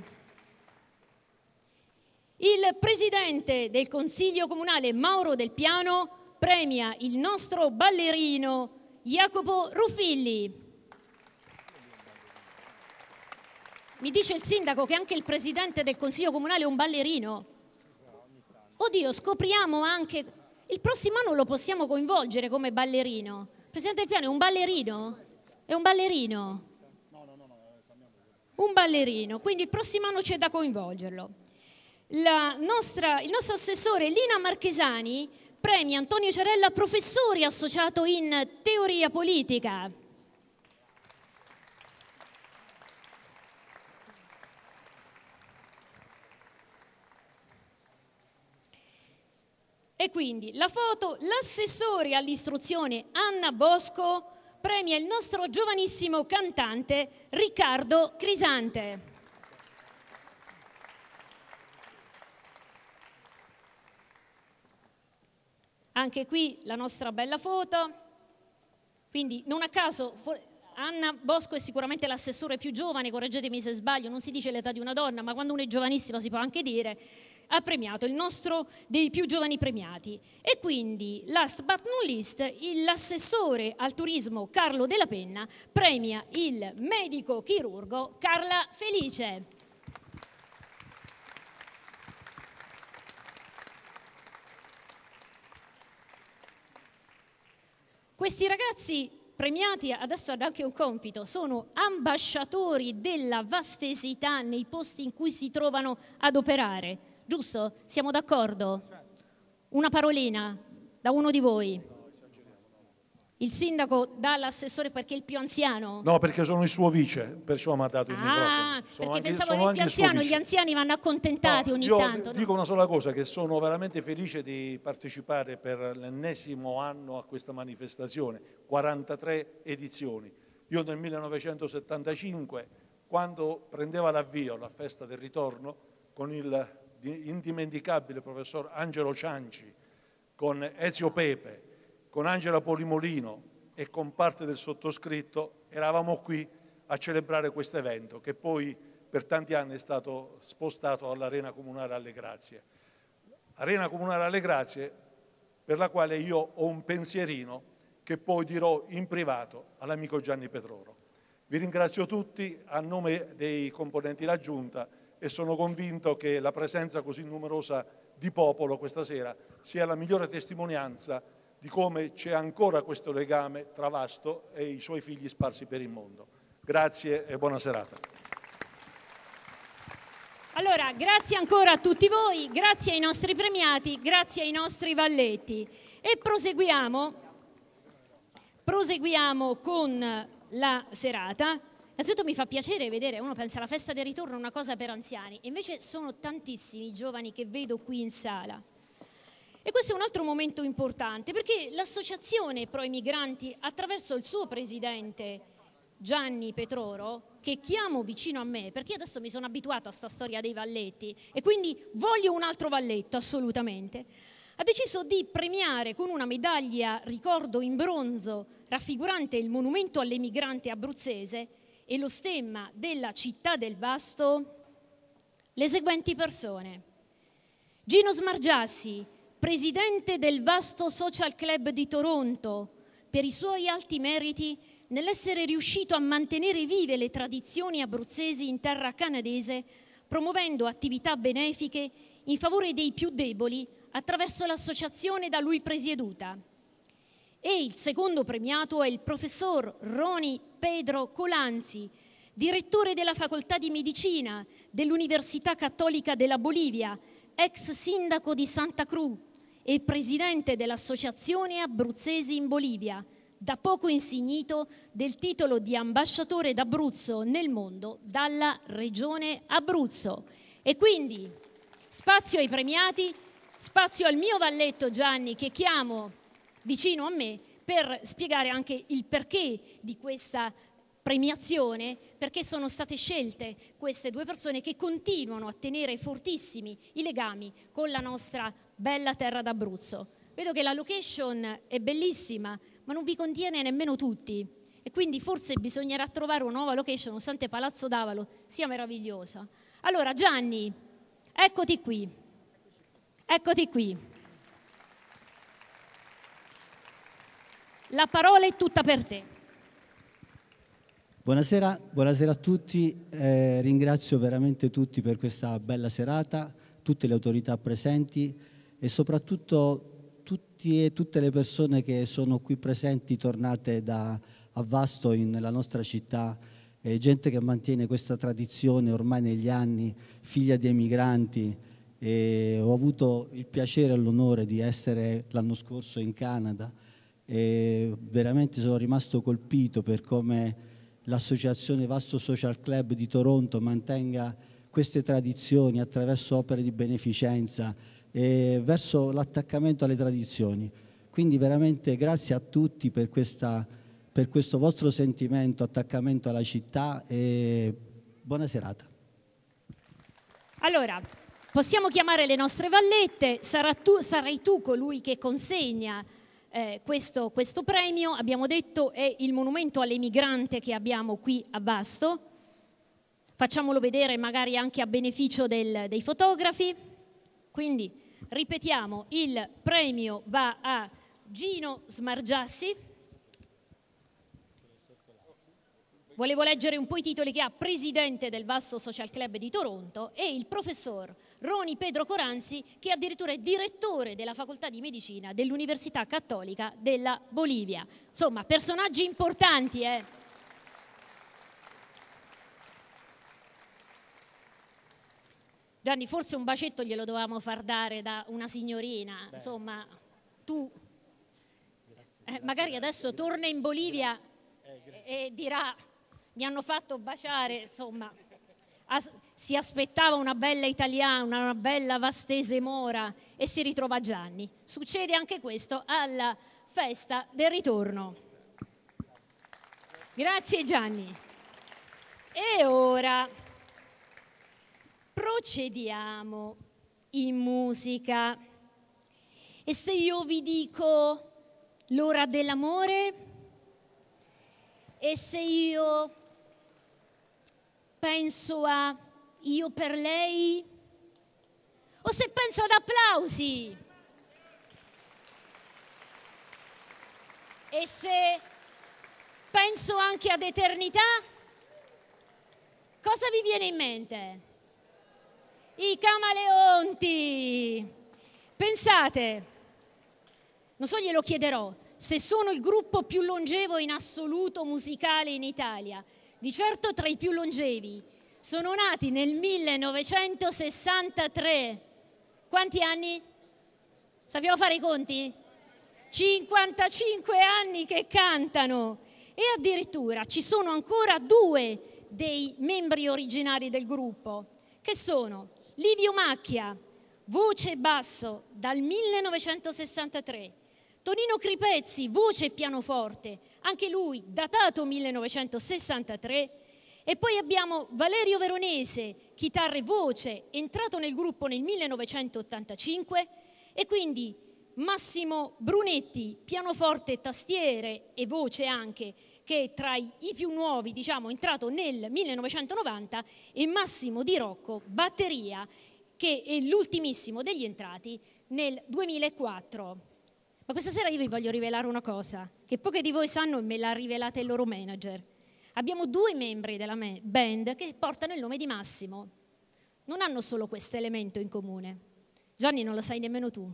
Il presidente del Consiglio Comunale Mauro Del Piano premia il nostro ballerino Jacopo Ruffilli. Mi dice il sindaco che anche il presidente del Consiglio Comunale è un ballerino. Oddio, scopriamo anche... Il prossimo anno lo possiamo coinvolgere come ballerino. Il presidente Del Piano è un ballerino? È un ballerino? Un ballerino, quindi il prossimo anno c'è da coinvolgerlo. La nostra, il nostro assessore Lina Marchesani premia Antonio Ciarella, professore associato in teoria politica. E quindi la foto, l'assessore all'istruzione Anna Bosco premia il nostro giovanissimo cantante Riccardo Crisante. Anche qui la nostra bella foto. Quindi non a caso Anna Bosco è sicuramente l'assessore più giovane, correggetemi se sbaglio, non si dice l'età di una donna, ma quando uno è giovanissima si può anche dire, ha premiato il nostro dei più giovani premiati. E quindi, last but not least, l'assessore al turismo Carlo Della Penna premia il medico chirurgo Carla Felice. Questi ragazzi premiati adesso hanno anche un compito, sono ambasciatori della vastesità nei posti in cui si trovano ad operare, giusto? Siamo d'accordo? Una parolina da uno di voi. Il sindaco dà l'assessore perché è il più anziano? No, perché sono il suo vice, perciò mi ha dato il ah, microfono. Sono perché anche, pensavo sono il più anziano, gli anziani vanno accontentati no, ogni io tanto. Dico no? una sola cosa, che sono veramente felice di partecipare per l'ennesimo anno a questa manifestazione, quarantatré edizioni. Io nel millenovecentosettantacinque, quando prendeva l'avvio la festa del ritorno, con il indimenticabile professor Angelo Cianci, con Ezio Pepe, con Angela Polimolino e con parte del sottoscritto, eravamo qui a celebrare questo evento che poi per tanti anni è stato spostato all'Arena Comunale Alle Grazie. Arena Comunale Alle Grazie per la quale io ho un pensierino che poi dirò in privato all'amico Gianni Petroro. Vi ringrazio tutti a nome dei componenti della Giunta e sono convinto che la presenza così numerosa di popolo questa sera sia la migliore testimonianza di come c'è ancora questo legame tra Vasto e i suoi figli sparsi per il mondo. Grazie e buona serata. Allora, grazie ancora a tutti voi, grazie ai nostri premiati, grazie ai nostri valletti. E proseguiamo, proseguiamo con la serata. Innanzitutto mi fa piacere vedere, uno pensa alla festa del ritorno è una cosa per anziani, invece sono tantissimi i giovani che vedo qui in sala. E questo è un altro momento importante, perché l'associazione Pro Emigranti, attraverso il suo presidente Gianni Petroro, che chiamo vicino a me, perché adesso mi sono abituata a sta storia dei valletti e quindi voglio un altro valletto assolutamente, ha deciso di premiare con una medaglia ricordo in bronzo raffigurante il monumento all'emigrante abruzzese e lo stemma della città del Vasto le seguenti persone: Gino Smargiassi, presidente del Vasto Social Club di Toronto, per i suoi alti meriti nell'essere riuscito a mantenere vive le tradizioni abruzzesi in terra canadese, promuovendo attività benefiche in favore dei più deboli attraverso l'associazione da lui presieduta. E il secondo premiato è il professor Roni Pedro Colanzi, direttore della Facoltà di Medicina dell'Università Cattolica della Bolivia, ex sindaco di Santa Cruz e presidente dell'Associazione Abruzzesi in Bolivia, da poco insignito del titolo di ambasciatore d'Abruzzo nel mondo dalla Regione Abruzzo. E quindi spazio ai premiati, spazio al mio valletto Gianni che chiamo vicino a me per spiegare anche il perché di questa premiazione, perché sono state scelte queste due persone che continuano a tenere fortissimi i legami con la nostra bella terra d'Abruzzo. Vedo che la location è bellissima, ma non vi contiene nemmeno tutti e quindi forse bisognerà trovare una nuova location, nonostante Palazzo d'Avalo sia meravigliosa. Allora Gianni, eccoti qui, eccoti qui. La parola è tutta per te. Buonasera, buonasera a tutti, eh, ringrazio veramente tutti per questa bella serata, tutte le autorità presenti e soprattutto tutti e tutte le persone che sono qui presenti, tornate da a Vasto in, nella nostra città, eh, gente che mantiene questa tradizione ormai negli anni, figlia di emigranti. E ho avuto il piacere e l'onore di essere l'anno scorso in Canada e veramente sono rimasto colpito per come l'associazione Vasto Social Club di Toronto mantenga queste tradizioni attraverso opere di beneficenza e verso l'attaccamento alle tradizioni. Quindi veramente grazie a tutti per, questa, per questo vostro sentimento, attaccamento alla città e buona serata. Allora, possiamo chiamare le nostre vallette, sarà tu, sarai tu colui che consegna eh, questo, questo premio. Abbiamo detto è il monumento all'emigrante che abbiamo qui a Vasto. Facciamolo vedere magari anche a beneficio del, dei fotografi. Quindi ripetiamo, il premio va a Gino Smargiassi. Volevo leggere un po' i titoli che ha: presidente del Vasto Social Club di Toronto, e il professor Roni Pedro Coranzi, che addirittura è direttore della facoltà di medicina dell'Università Cattolica della Bolivia. Insomma, personaggi importanti, eh. Gianni, forse un bacetto glielo dovevamo far dare da una signorina. Beh. Insomma, tu eh, magari adesso torna in Bolivia e, e dirà: mi hanno fatto baciare, insomma, as- si aspettava una bella italiana, una bella vastese mora, e si ritrova Gianni. Succede anche questo alla festa del ritorno. Grazie Gianni. E ora procediamo in musica. E se io vi dico l'ora dell'amore? E se io penso a Io per lei? O se penso ad applausi? E se penso anche ad eternità? Cosa vi viene in mente? I Camaleonti! Pensate, non so, glielo chiederò, se sono il gruppo più longevo in assoluto musicale in Italia. Di certo tra i più longevi. Sono nati nel millenovecentosessantatré. Quanti anni? Sappiamo fare i conti? cinquantacinque anni che cantano. E addirittura ci sono ancora due dei membri originari del gruppo, che sono Livio Macchia, voce e basso, dal millenovecentosessantatré. Tonino Cripezzi, voce e pianoforte, anche lui datato millenovecentosessantatré. E poi abbiamo Valerio Veronese, chitarra e voce, entrato nel gruppo nel millenovecentottantacinque. E quindi Massimo Brunetti, pianoforte e tastiere e voce anche, che è tra i più nuovi, diciamo, entrato nel millenovecentonovanta. E Massimo Di Rocco, batteria, che è l'ultimissimo degli entrati nel duemilaquattro. Ma questa sera io vi voglio rivelare una cosa che pochi di voi sanno e me l'ha rivelata il loro manager. Abbiamo due membri della band che portano il nome di Massimo. Non hanno solo questo elemento in comune. Gianni, non lo sai nemmeno tu.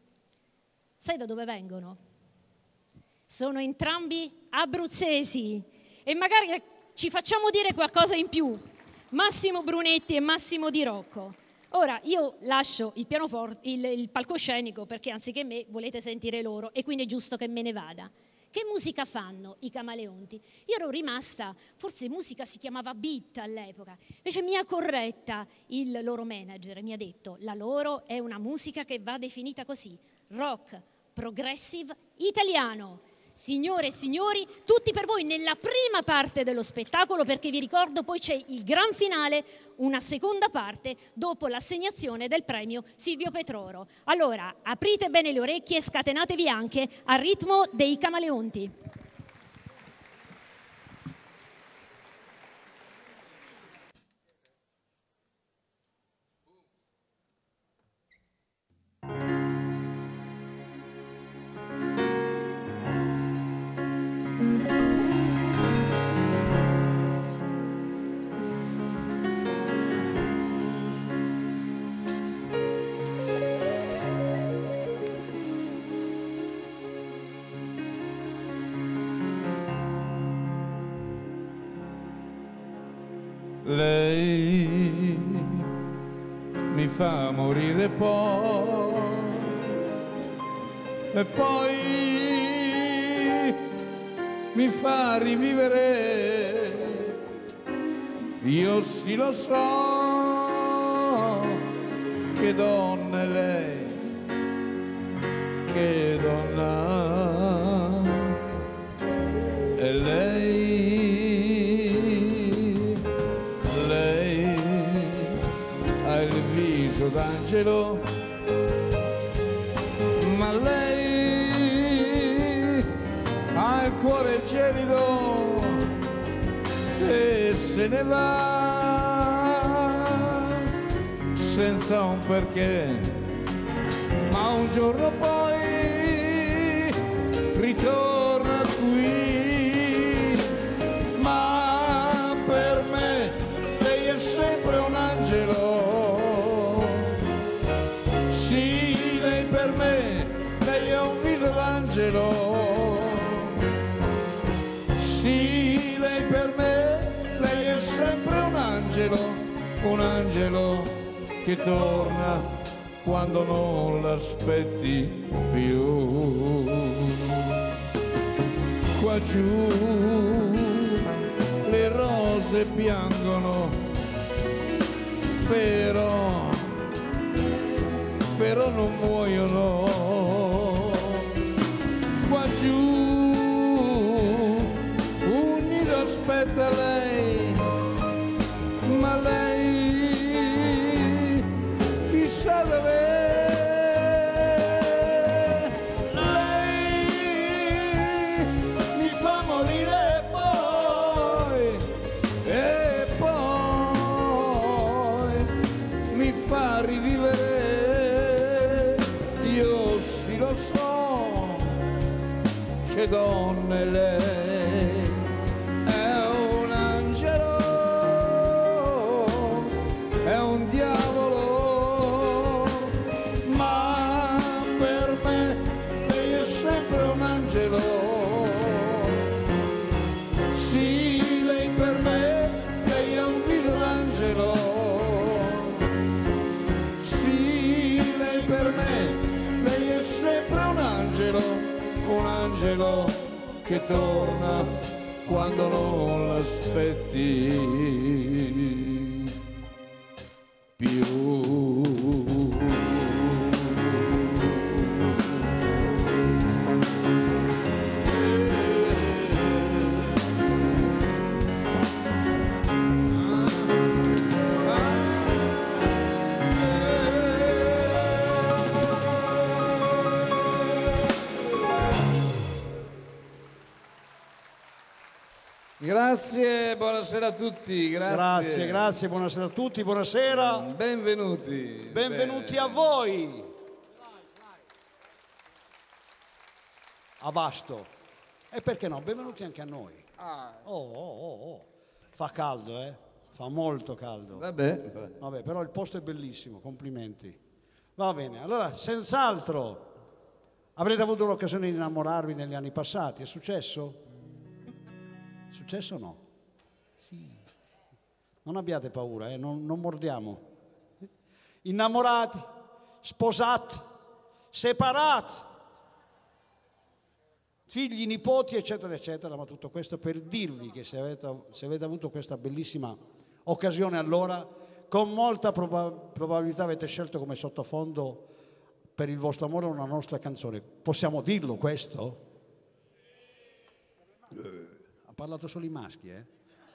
Sai da dove vengono? Sono entrambi abruzzesi e magari ci facciamo dire qualcosa in più. Massimo Brunetti e Massimo Di Rocco. Ora io lascio il pianoforte, il, il palcoscenico, perché anziché me volete sentire loro e quindi è giusto che me ne vada. Che musica fanno i Camaleonti? Io ero rimasta, forse musica si chiamava beat all'epoca, invece mi ha corretta il loro manager e mi ha detto: la loro è una musica che va definita così, rock progressive italiano. Signore e signori, tutti per voi nella prima parte dello spettacolo, perché vi ricordo poi c'è il gran finale, una seconda parte dopo l'assegnazione del premio Silvio Petroro. Allora, aprite bene le orecchie e scatenatevi anche al ritmo dei Camaleonti. Lei mi fa morire poi e poi mi fa rivivere. Io sì lo so che donna è lei, che donna è lei. d'angelo angelo, ma lei ha il cuore gelido e se ne va senza un perché, ma un giorno poi ritorna qui. Ma per me lei è sempre un angelo, sì, lei per me, lei è un viso d'angelo, sì, lei per me, lei è sempre un angelo, un angelo che torna quando non l'aspetti più. Qua giù le rose piangono, però, però non muoiono. Qua giù un nido aspetta lei, ma lei chissà dove. Che donna è lei, è un angelo, è un diavolo, ma per me lei è sempre un angelo, sì, lei per me, lei è un viso d'angelo, sì, lei per me, lei è sempre un angelo, un angelo che torna quando non l'aspetti più. Grazie, buonasera a tutti. Grazie. grazie, grazie, buonasera a tutti, buonasera. Benvenuti. Benvenuti Bene. a voi. A Vasto. E perché no? Benvenuti anche a noi. Ah. Oh, oh, oh, oh. Fa caldo, eh? Fa molto caldo. Vabbè. Vabbè, però il posto è bellissimo, complimenti. Va bene, allora, senz'altro avrete avuto l'occasione di innamorarvi negli anni passati. È successo? È successo o no? Sì. Non abbiate paura, eh? non, non mordiamo. Innamorati, sposati, separati, figli, nipoti, eccetera, eccetera, ma tutto questo per dirvi che se avete, se avete avuto questa bellissima occasione, allora con molta proba- probabilità avete scelto come sottofondo per il vostro amore una nostra canzone. Possiamo dirlo questo? Eh, ha parlato solo i maschi, eh?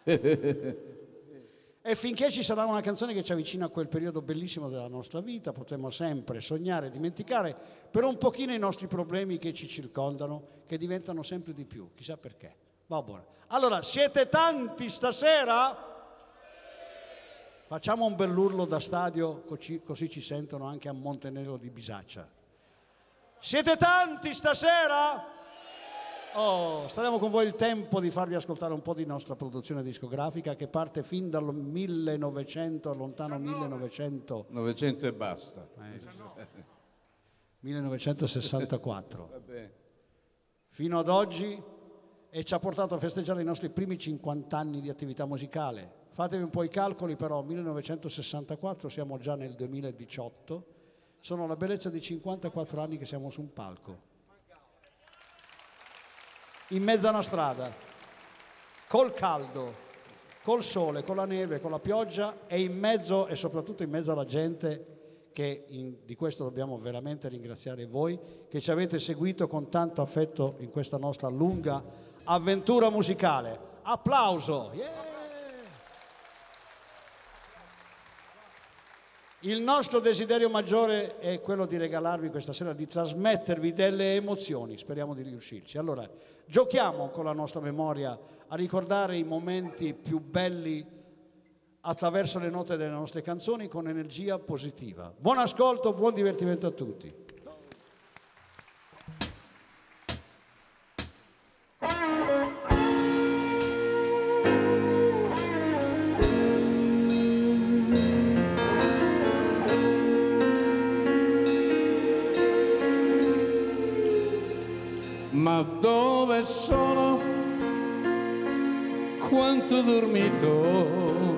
E finché ci sarà una canzone che ci avvicina a quel periodo bellissimo della nostra vita, potremo sempre sognare, dimenticare per un pochino i nostri problemi che ci circondano, che diventano sempre di più, chissà perché. Va buono. Allora, siete tanti stasera? Facciamo un bell'urlo da stadio, così, così ci sentono anche a Montenegro di Bisaccia. Siete tanti stasera? Oh, staremo con voi il tempo di farvi ascoltare un po' di nostra produzione discografica che parte fin dal millenovecento, lontano millenovecento. novecento e basta. Eh, millenovecentosessantaquattro. Vabbè. Fino ad oggi, e ci ha portato a festeggiare i nostri primi cinquanta anni di attività musicale. Fatevi un po' i calcoli, però, millenovecentosessantaquattro, siamo già nel duemiladiciotto, sono la bellezza di cinquantaquattro anni che siamo su un palco. In mezzo a una strada, col caldo, col sole, con la neve, con la pioggia e in mezzo e soprattutto in mezzo alla gente che in, di questo dobbiamo veramente ringraziare voi che ci avete seguito con tanto affetto in questa nostra lunga avventura musicale. Applauso! Yeah! Il nostro desiderio maggiore è quello di regalarvi questa sera, di trasmettervi delle emozioni, speriamo di riuscirci. Allora, giochiamo con la nostra memoria a ricordare i momenti più belli attraverso le note delle nostre canzoni con energia positiva. Buon ascolto, buon divertimento a tutti. Ma dove sono? Quanto ho dormito?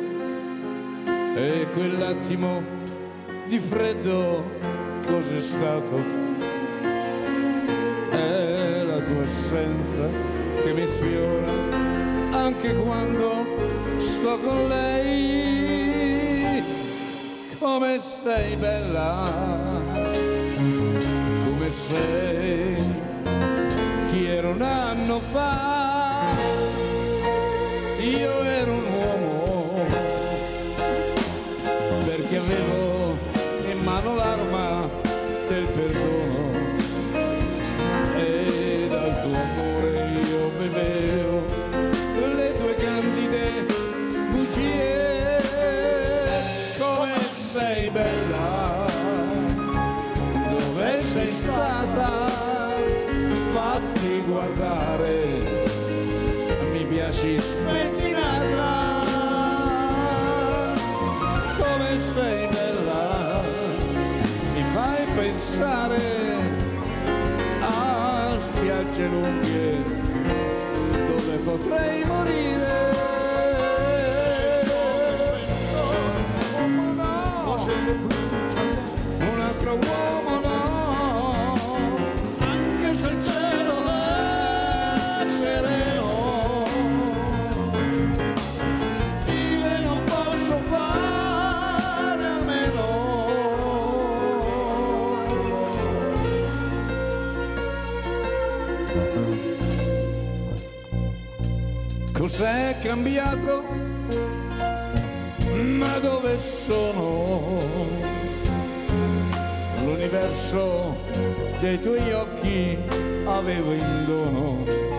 E quell'attimo di freddo cos'è stato? È la tua assenza che mi sfiora anche quando sto con lei. Come sei bella, come sei chi ero un anno fa. Io ero un uomo perché avevo in mano l'arma del perdono e dal tuo amore io bevevo le tue candide bugie. Come sei bella, dove sei stata? Fatti guardare, mi piaci spettinata. Come sei bella, mi fai pensare a spiagge lunghe dove potrei morire. Uomo no, un altro uomo no, anche se il cielo è sereno, io non posso fare a meno. Cos'è cambiato? Ma dove sono? L'universo dei tuoi occhi avevo in dono.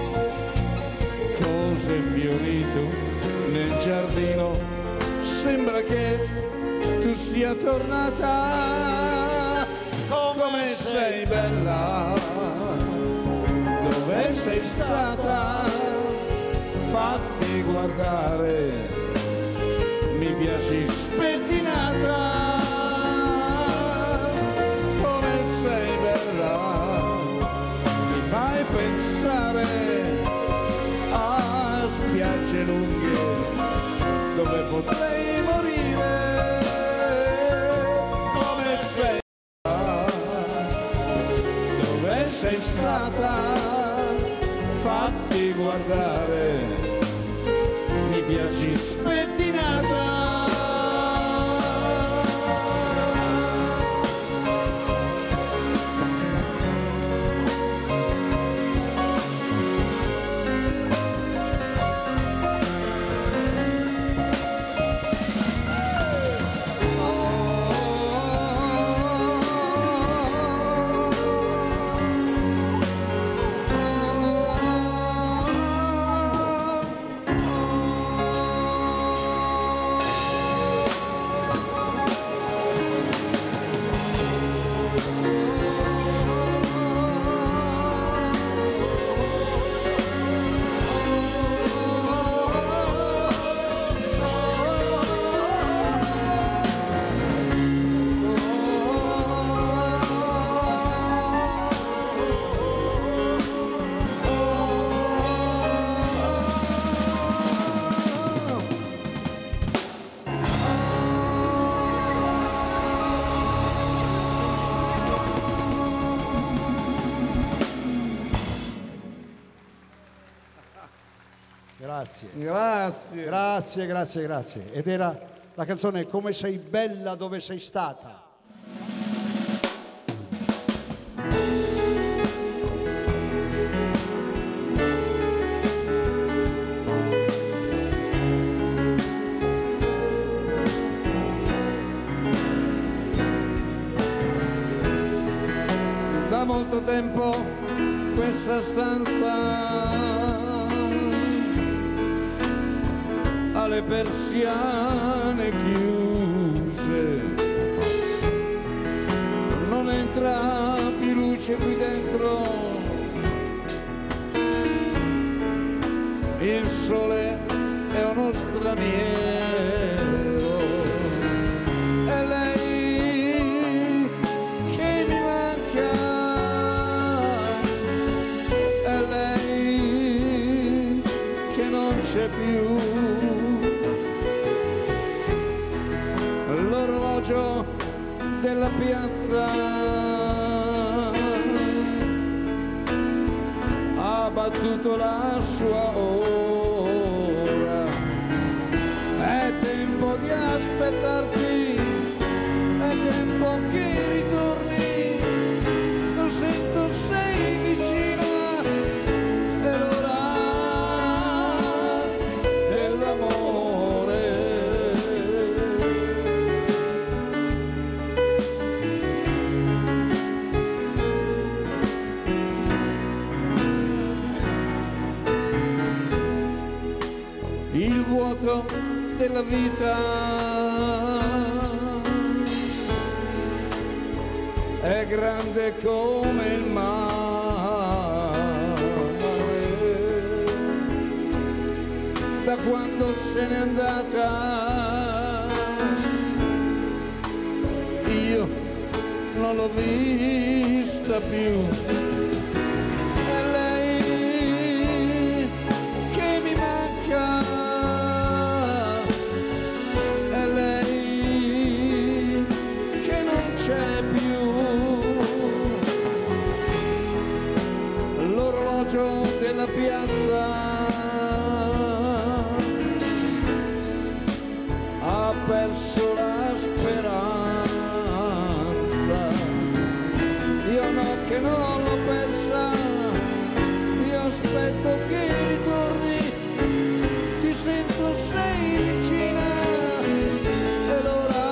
Cos'è fiorito nel giardino? Sembra che tu sia tornata. Come sei bella, dove sei stata? Fatti guardare, mi piaci spettinata. Come sei bella, mi fai pensare a spiagge lunghe dove potrei morire. Come sei bella, dove sei stata? Fatti guardare, mi piaci spettinata. Grazie. Grazie. Grazie, grazie, grazie. Ed era la canzone Come sei bella dove sei stata. tempo questa stanza ha le persiane chiuse, non entra più luce qui dentro, il sole è uno straniero. E lei che mi manca, e lei che non c'è più, l'orologio della piazza ha battuto la sua ora, è tempo di aspettarti, è tempo che ritorni, lo sento sei vicina, è l'ora dell'amore. Il vuoto della vita è grande come il mare, da quando se n'è andata io non l'ho vista più. E lei che mi manca, e lei che non c'è più, l'orologio della piazza ha perso la speranza, io no che non l'ho persa, io aspetto che ritorni, ti sento sei vicina, è l'ora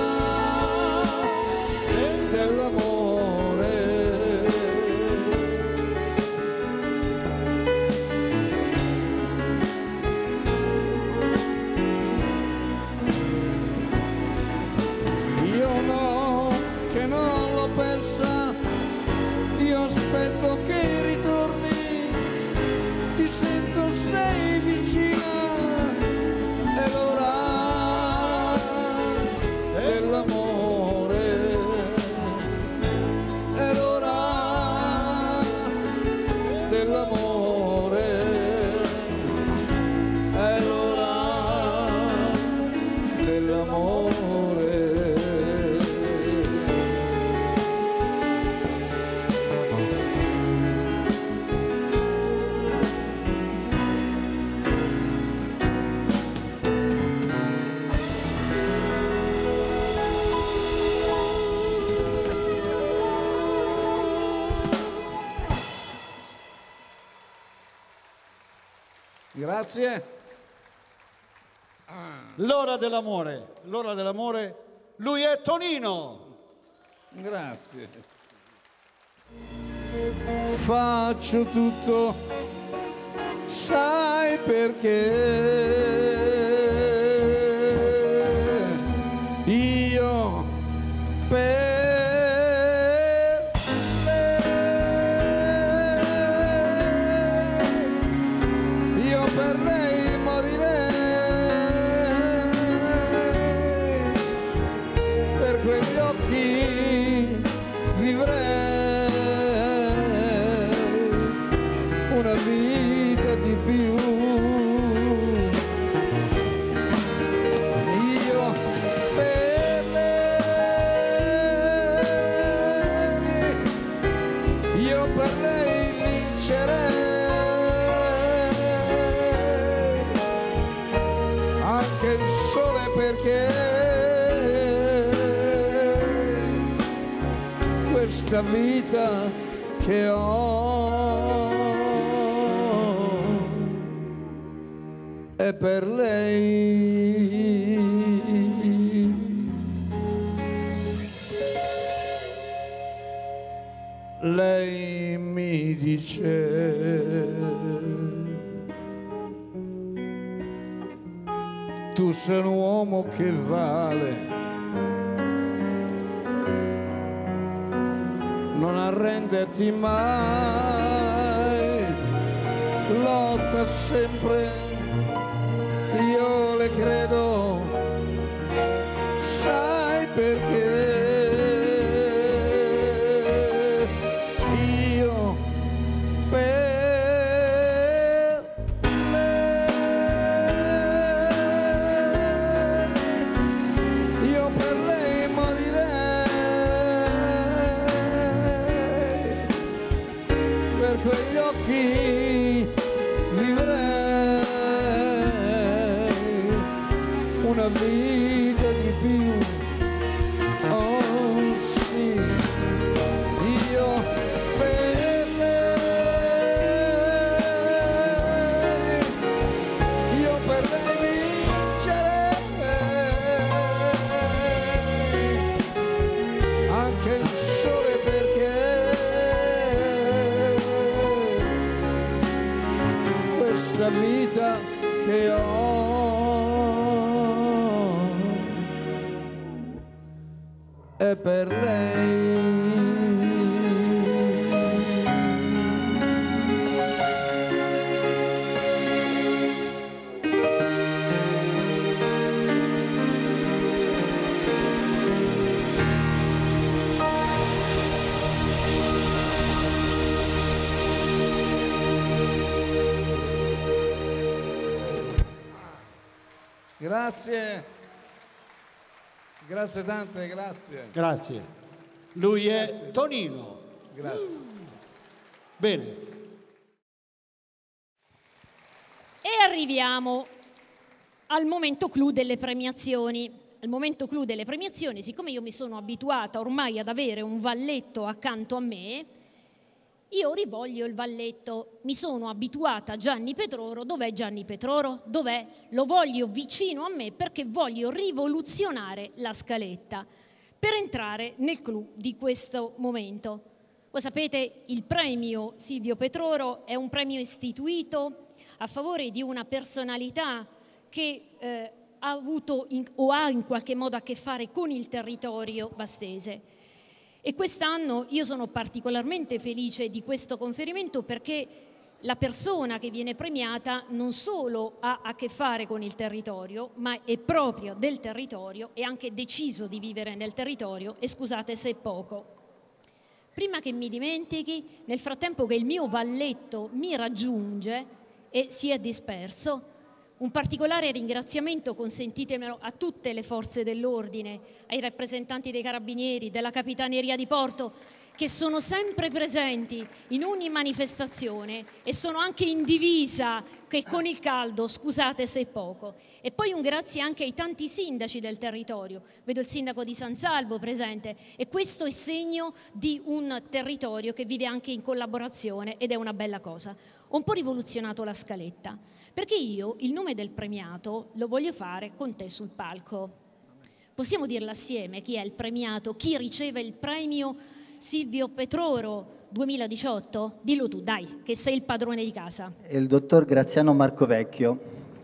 dell'amore. Io no che non l'ho persa, io aspetto che ritorni, ti sento sei vicina, è l'ora dell'amore, è l'ora dell'amore, è l'ora dell'amore. Grazie. L'ora dell'amore, l'ora dell'amore, lui è Tonino. Grazie. Faccio tutto, sai perché? Io per una vita di più. Io per lei, io per lei vincerei anche il sole, perché questa vita che ho è per lei. Lei dice: tu sei un uomo che vale, non arrenderti mai, lotta sempre, io le credo, sai perché? Io per lei, io per lei morirei, per quegli occhi vivrei una vita di più. Oh sì, io per lei, io per lei vincerei anche il sole, perché questa vita che ho è per lei. Grazie, grazie tante, grazie. Grazie. Lui è Grazie. Tonino. Grazie. Bene. E arriviamo al momento clou delle premiazioni. Al momento clou delle premiazioni, siccome io mi sono abituata ormai ad avere un valletto accanto a me, io rivoglio il valletto. Mi sono abituata a Gianni Petroro. Dov'è Gianni Petroro? Dov'è? Lo voglio vicino a me perché voglio rivoluzionare la scaletta per entrare nel clou di questo momento. Voi sapete, il premio Silvio Petroro è un premio istituito a favore di una personalità che eh, ha avuto in, o ha in qualche modo a che fare con il territorio vastese. E quest'anno io sono particolarmente felice di questo conferimento perché la persona che viene premiata non solo ha a che fare con il territorio, ma è proprio del territorio e ha anche deciso di vivere nel territorio, e scusate se è poco. Prima che mi dimentichi, nel frattempo che il mio valletto mi raggiunge e si è disperso, un particolare ringraziamento, consentitemelo, a tutte le forze dell'ordine, ai rappresentanti dei Carabinieri, della Capitaneria di Porto, che sono sempre presenti in ogni manifestazione e sono anche in divisa, che con il caldo, scusate se è poco. E poi un grazie anche ai tanti sindaci del territorio. Vedo il sindaco di San Salvo presente, e questo è segno di un territorio che vive anche in collaborazione ed è una bella cosa. Ho un po' rivoluzionato la scaletta, perché io il nome del premiato lo voglio fare con te sul palco. Possiamo dirlo assieme chi è il premiato, chi riceve il premio Silvio Petroro duemiladiciotto? Dillo tu, dai, che sei il padrone di casa. È il dottor Graziano Marcovecchio.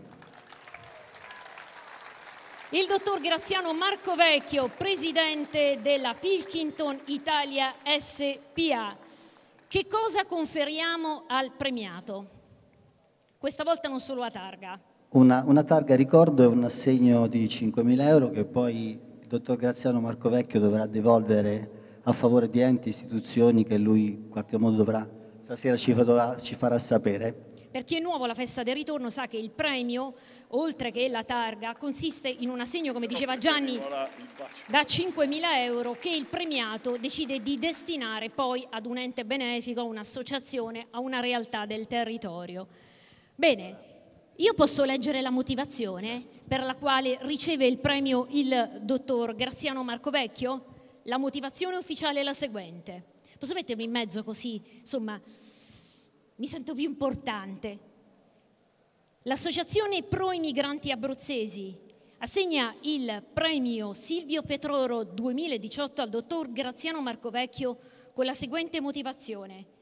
Il dottor Graziano Marcovecchio, presidente della Pilkington Italia S P A. Che cosa conferiamo al premiato? Questa volta non solo la targa. Una, una targa ricordo e un assegno di cinquemila euro che poi il dottor Graziano Marcovecchio dovrà devolvere a favore di enti, istituzioni che lui in qualche modo dovrà, stasera ci farà, ci farà sapere. Per chi è nuovo alla festa del ritorno sa che il premio, oltre che la targa, consiste in un assegno, come diceva Gianni, da cinquemila euro che il premiato decide di destinare poi ad un ente benefico, a un'associazione, a una realtà del territorio. Bene, io posso leggere la motivazione per la quale riceve il premio il dottor Graziano Marcovecchio? La motivazione ufficiale è la seguente. Posso mettermi in mezzo così, insomma, mi sento più importante. L'Associazione Pro I Migranti Abruzzesi assegna il premio Silvio Petroro duemiladiciotto al dottor Graziano Marcovecchio con la seguente motivazione.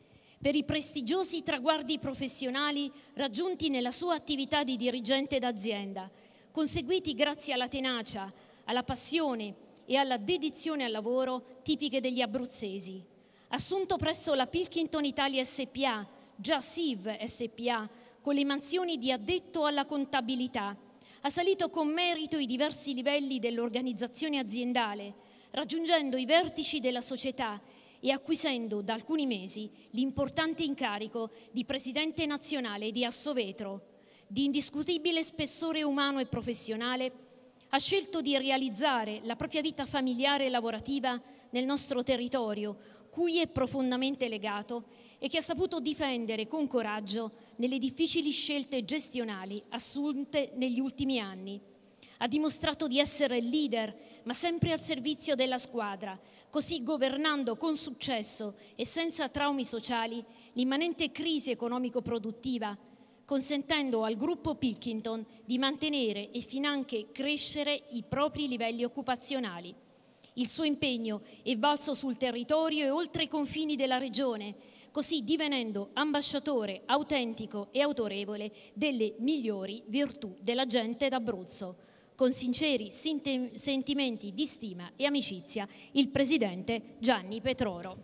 per i prestigiosi traguardi professionali raggiunti nella sua attività di dirigente d'azienda, conseguiti grazie alla tenacia, alla passione e alla dedizione al lavoro tipiche degli abruzzesi. Assunto presso la Pilkington Italia S P A, già S I V S P A, con le mansioni di addetto alla contabilità, ha salito con merito i diversi livelli dell'organizzazione aziendale, raggiungendo i vertici della società e acquisendo da alcuni mesi l'importante incarico di presidente nazionale di Assovetro. Di indiscutibile spessore umano e professionale, ha scelto di realizzare la propria vita familiare e lavorativa nel nostro territorio, cui è profondamente legato e che ha saputo difendere con coraggio nelle difficili scelte gestionali assunte negli ultimi anni. Ha dimostrato di essere leader, ma sempre al servizio della squadra, così governando con successo e senza traumi sociali l'immanente crisi economico-produttiva, consentendo al gruppo Pilkington di mantenere e finanche crescere i propri livelli occupazionali. Il suo impegno è valso sul territorio e oltre i confini della regione, così divenendo ambasciatore autentico e autorevole delle migliori virtù della gente d'Abruzzo. Con sinceri sentimenti di stima e amicizia, il presidente Gianni Petroro.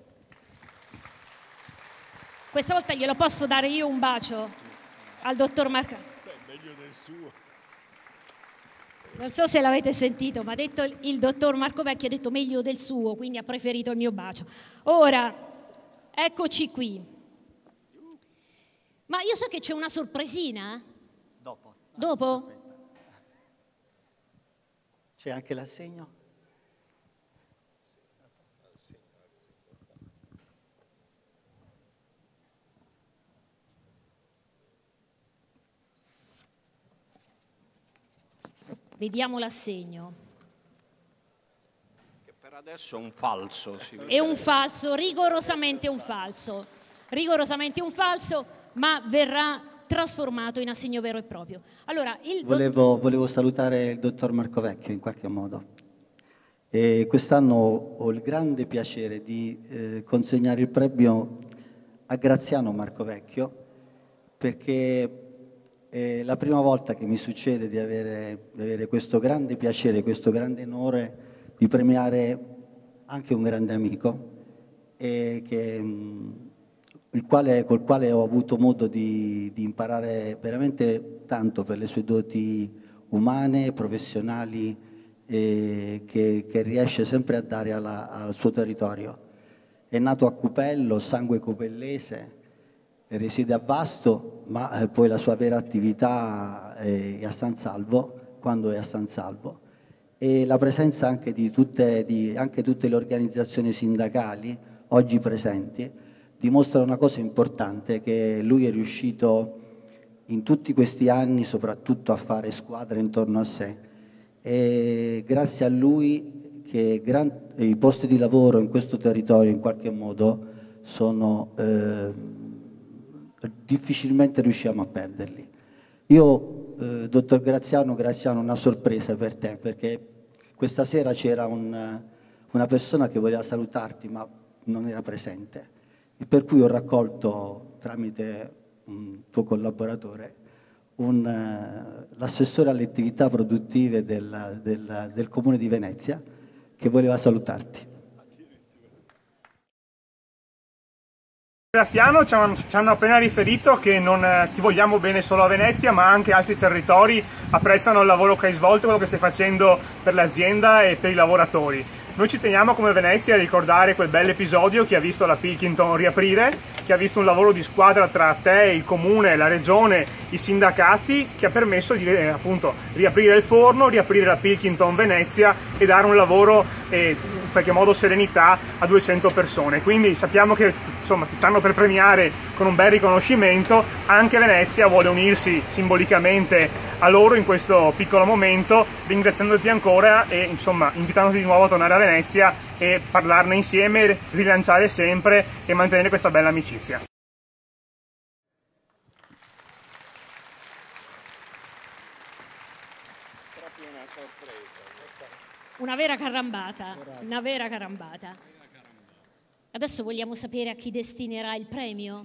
Questa volta glielo posso dare io un bacio al dottor Marco. Beh, meglio del suo. Non so se l'avete sentito, ma ha detto il, il dottor Marco Vecchio, ha detto meglio del suo, quindi ha preferito il mio bacio. Ora, eccoci qui. Ma io so che c'è una sorpresina. Dopo. Dopo? C'è anche l'assegno? Vediamo l'assegno. Che per adesso è un falso. Si vede. È un falso, rigorosamente un falso. Rigorosamente un falso, ma verrà trasformato in assegno vero e proprio. Allora, il volevo, volevo salutare il dottor Marco Vecchio in qualche modo. E quest'anno ho il grande piacere di eh, consegnare il premio a Graziano Marco Vecchio, perché è la prima volta che mi succede di avere, di avere questo grande piacere, questo grande onore di premiare anche un grande amico e che, mh, il quale, col quale ho avuto modo di, di imparare veramente tanto per le sue doti umane, professionali, e che, che riesce sempre a dare alla, al suo territorio. È nato a Cupello, sangue cupellese, risiede a Vasto, ma poi la sua vera attività è a San Salvo, quando è a San Salvo. E la presenza anche di tutte, di, anche tutte le organizzazioni sindacali oggi presenti dimostra una cosa importante, che lui è riuscito in tutti questi anni soprattutto a fare squadra intorno a sé, e grazie a lui che gran, i posti di lavoro in questo territorio in qualche modo sono eh, difficilmente riusciamo a perderli. Io, eh, dottor Graziano, Graziano, una sorpresa per te, perché questa sera c'era un, una persona che voleva salutarti ma non era presente, e per cui ho raccolto tramite un tuo collaboratore l'assessore alle attività produttive del, del, del Comune di Venezia, che voleva salutarti. Graziano ci hanno, ci hanno appena riferito che non eh, ti vogliamo bene solo a Venezia, ma anche altri territori apprezzano il lavoro che hai svolto, quello che stai facendo per l'azienda e per i lavoratori. Noi ci teniamo come Venezia a ricordare quel bel episodio che ha visto la Pilkington riaprire, che ha visto un lavoro di squadra tra te, il comune, la regione, i sindacati, che ha permesso di eh, appunto riaprire il forno, riaprire la Pilkington Venezia e dare un lavoro e in qualche modo serenità a duecento persone. Quindi sappiamo che insomma ti stanno per premiare con un bel riconoscimento. Anche Venezia vuole unirsi simbolicamente a loro in questo piccolo momento, ringraziandoti ancora e insomma invitandoti di nuovo a tornare a Venezia e parlarne insieme, rilanciare sempre e mantenere questa bella amicizia. Una vera carambata, una vera carambata. Adesso vogliamo sapere a chi destinerà il premio.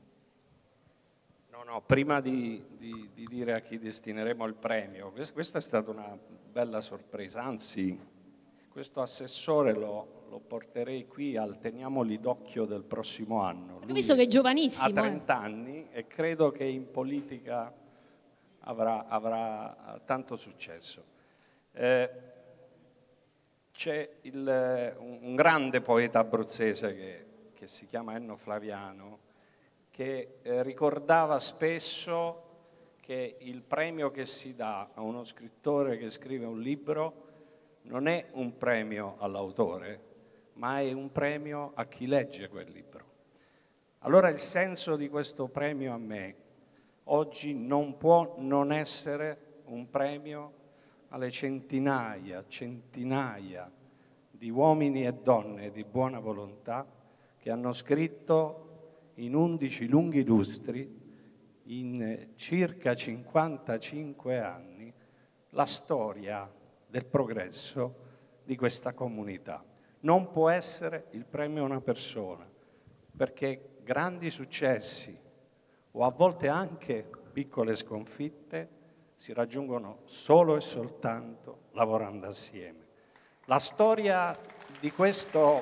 No, no, prima di, di, di dire a chi destineremo il premio, questa, questa è stata una bella sorpresa, anzi questo assessore lo, lo porterei qui al Teniamoli d'occhio del prossimo anno. Ho visto che è giovanissimo. Ha trenta anni e credo che in politica avrà, avrà tanto successo. Eh, c'è il, un, un grande poeta abruzzese che, che si chiama Enno Flaviano, che eh, ricordava spesso che il premio che si dà a uno scrittore che scrive un libro non è un premio all'autore, ma è un premio a chi legge quel libro. Allora il senso di questo premio a me oggi non può non essere un premio alle centinaia, centinaia di uomini e donne di buona volontà che hanno scritto in undici lunghi lustri, in circa cinquantacinque anni, la storia del progresso di questa comunità. Non può essere il premio a una persona, perché grandi successi o a volte anche piccole sconfitte si raggiungono solo e soltanto lavorando assieme. La storia di questo,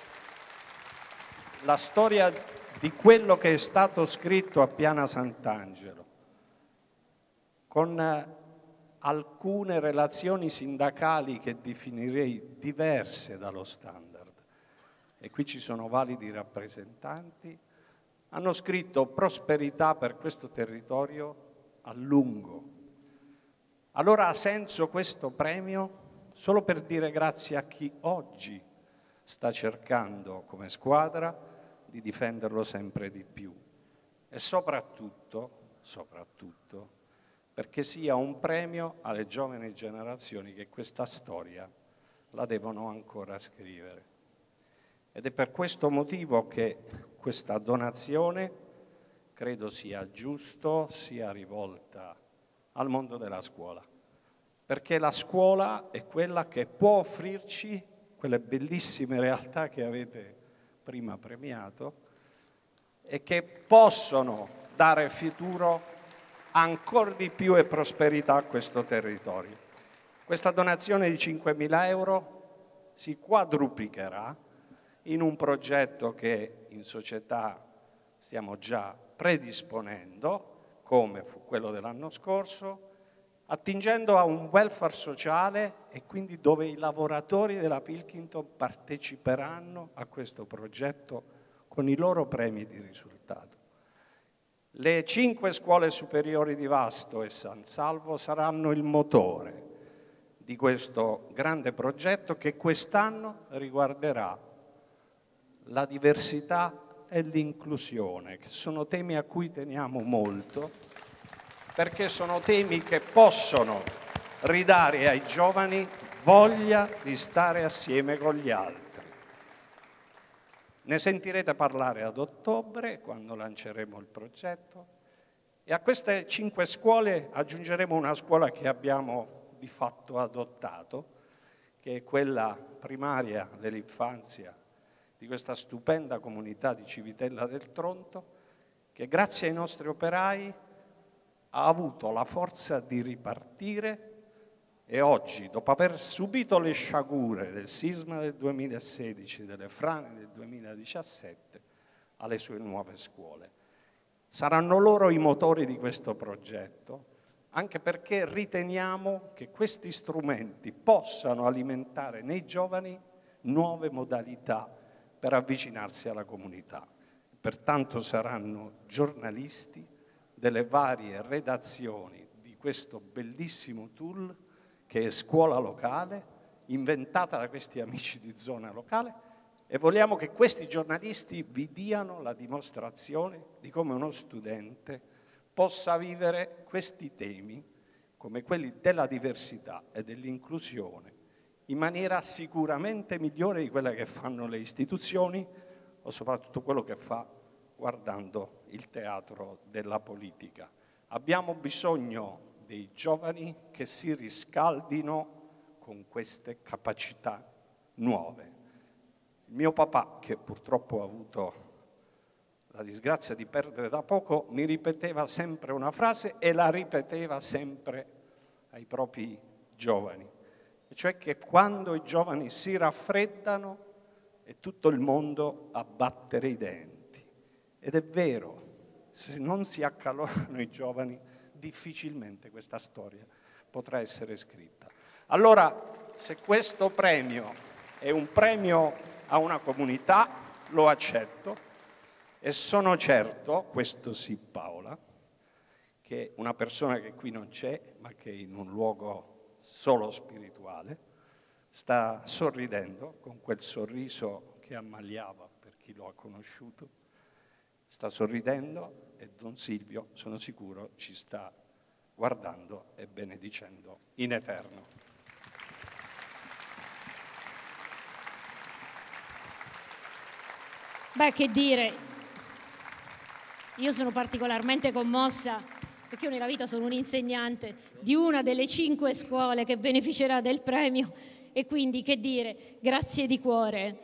la storia di quello che è stato scritto a Piana Sant'Angelo, con alcune relazioni sindacali che definirei diverse dallo standard, e qui ci sono validi rappresentanti, hanno scritto prosperità per questo territorio a lungo. Allora ha senso questo premio solo per dire grazie a chi oggi sta cercando come squadra di difenderlo sempre di più, e soprattutto, soprattutto perché sia un premio alle giovani generazioni che questa storia la devono ancora scrivere. Ed è per questo motivo che questa donazione credo sia giusto sia rivolta al mondo della scuola, perché la scuola è quella che può offrirci quelle bellissime realtà che avete prima premiato e che possono dare futuro ancora di più e prosperità a questo territorio. Questa donazione di cinquemila euro si quadruplicherà in un progetto che in società stiamo già predisponendo, come fu quello dell'anno scorso, attingendo a un welfare sociale e quindi dove i lavoratori della Pilkington parteciperanno a questo progetto con i loro premi di risultato. Le cinque scuole superiori di Vasto e San Salvo saranno il motore di questo grande progetto che quest'anno riguarderà la diversità e l'inclusione, che sono temi a cui teniamo molto, perché sono temi che possono ridare ai giovani voglia di stare assieme con gli altri. Ne sentirete parlare ad ottobre, quando lanceremo il progetto, e a queste cinque scuole aggiungeremo una scuola che abbiamo di fatto adottato, che è quella primaria dell'infanzia di questa stupenda comunità di Civitella del Tronto, che grazie ai nostri operai ha avuto la forza di ripartire e oggi, dopo aver subito le sciagure del sisma del duemilasedici, delle frane del duemiladiciassette, ha le sue nuove scuole. Saranno loro i motori di questo progetto, anche perché riteniamo che questi strumenti possano alimentare nei giovani nuove modalità per avvicinarsi alla comunità. Pertanto saranno giornalisti delle varie redazioni di questo bellissimo tool che è Scuola Locale, inventata da questi amici di Zona Locale, e vogliamo che questi giornalisti vi diano la dimostrazione di come uno studente possa vivere questi temi, come quelli della diversità e dell'inclusione, in maniera sicuramente migliore di quella che fanno le istituzioni o soprattutto quello che fa guardando il teatro della politica. Abbiamo bisogno dei giovani che si riscaldino con queste capacità nuove. mio papà, che purtroppo ha avuto la disgrazia di perdere da poco, mi ripeteva sempre una frase e la ripeteva sempre ai propri giovani, e cioè che quando i giovani si raffreddano è tutto il mondo a battere i denti. Ed è vero, se non si accalorano i giovani, difficilmente questa storia potrà essere scritta. Allora, se questo premio è un premio a una comunità, lo accetto. E sono certo, questo sì Paola, che una persona che qui non c'è, ma che in un luogo solo spirituale, sta sorridendo con quel sorriso che ammaliava per chi lo ha conosciuto, sta sorridendo e Don Silvio, sono sicuro, ci sta guardando e benedicendo in eterno. Beh, che dire... Io sono particolarmente commossa perché io nella vita sono un insegnante di una delle cinque scuole che beneficerà del premio e quindi, che dire, grazie di cuore.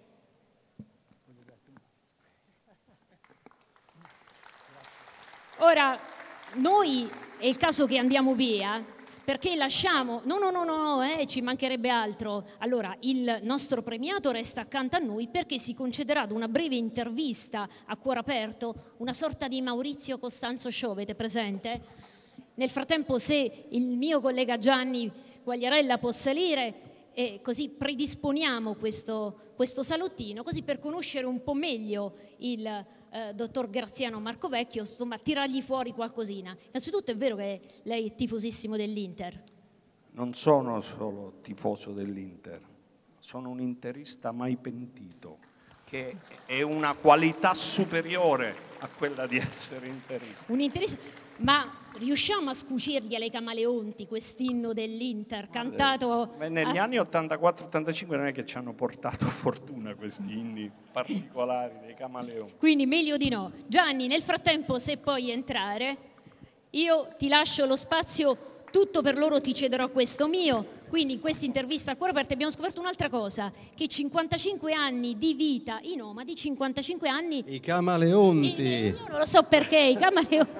Ora, noi è il caso che andiamo via perché lasciamo... No, no, no, no, eh, ci mancherebbe altro. Allora, il nostro premiato resta accanto a noi perché si concederà ad una breve intervista a cuore aperto, una sorta di Maurizio Costanzo Show, avete presente? Nel frattempo, se il mio collega Gianni Quagliarella può salire, e così predisponiamo questo, questo salottino, così per conoscere un po' meglio il eh, dottor Graziano Marcovecchio, insomma, tirargli fuori qualcosina. Innanzitutto è vero che lei è tifosissimo dell'Inter? Non sono solo tifoso dell'Inter, sono un interista mai pentito, che è una qualità superiore a quella di essere interista. Un interista... Ma riusciamo a scucirgli alle Camaleonti quest'inno dell'Inter cantato... Beh, negli a... anni ottantaquattro ottantacinque non è che ci hanno portato fortuna questi inni particolari dei Camaleonti. Quindi meglio di no. Gianni, nel frattempo, se puoi entrare, io ti lascio lo spazio, tutto per loro ti cederò questo mio. Quindi in questa intervista a cuore aperto abbiamo scoperto un'altra cosa, che cinquantacinque anni di vita, i nomadi, cinquantacinque anni... I Camaleonti! E, io non lo so perché, i Camaleonti...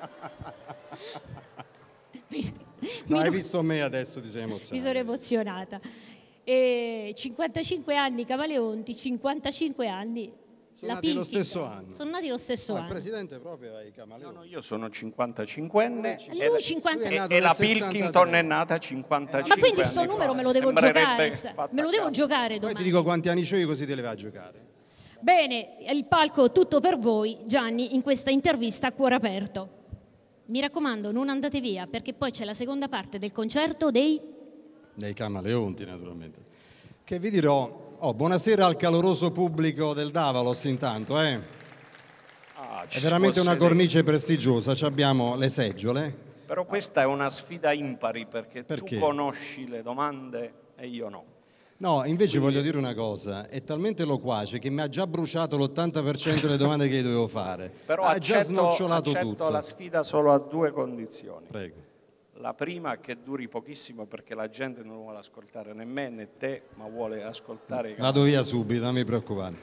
mi, no, mi, hai visto me adesso, ti sei emozionata. Mi sono emozionata. E cinquantacinque anni Camaleonti, cinquantacinque anni... Sono nati lo stesso anno. Sono nati lo stesso no, anno. Il presidente proprio ai Camaleonti. No, no, io sono cinquantacinquenne Lui e, cinquanta... e, e la Pilkington è nata cinquantacinque Ma quindi sto numero me lo devo giocare, me lo devo caso. giocare Poi domani. ti dico quanti anni c'ho io così te le vai a giocare. Bene, il palco tutto per voi, Gianni, in questa intervista a cuore aperto. Mi raccomando, non andate via, perché poi c'è la seconda parte del concerto dei... Dei Camaleonti, naturalmente. Che vi dirò... Oh, buonasera al caloroso pubblico del Davalos intanto, eh. Ah, È veramente una sedere. cornice prestigiosa, ci abbiamo le seggiole. Però questa è una sfida impari perché, Perché? tu conosci le domande e io no. No, invece voglio dire una cosa, è talmente loquace che mi ha già bruciato l'ottanta per cento delle domande che gli dovevo fare. Però ha già accetto, snocciolato accetto tutto. la sfida solo a due condizioni. Prego. La prima che duri pochissimo perché la gente non vuole ascoltare né me né te, ma vuole ascoltare i Vado via subito, non mi preoccupare.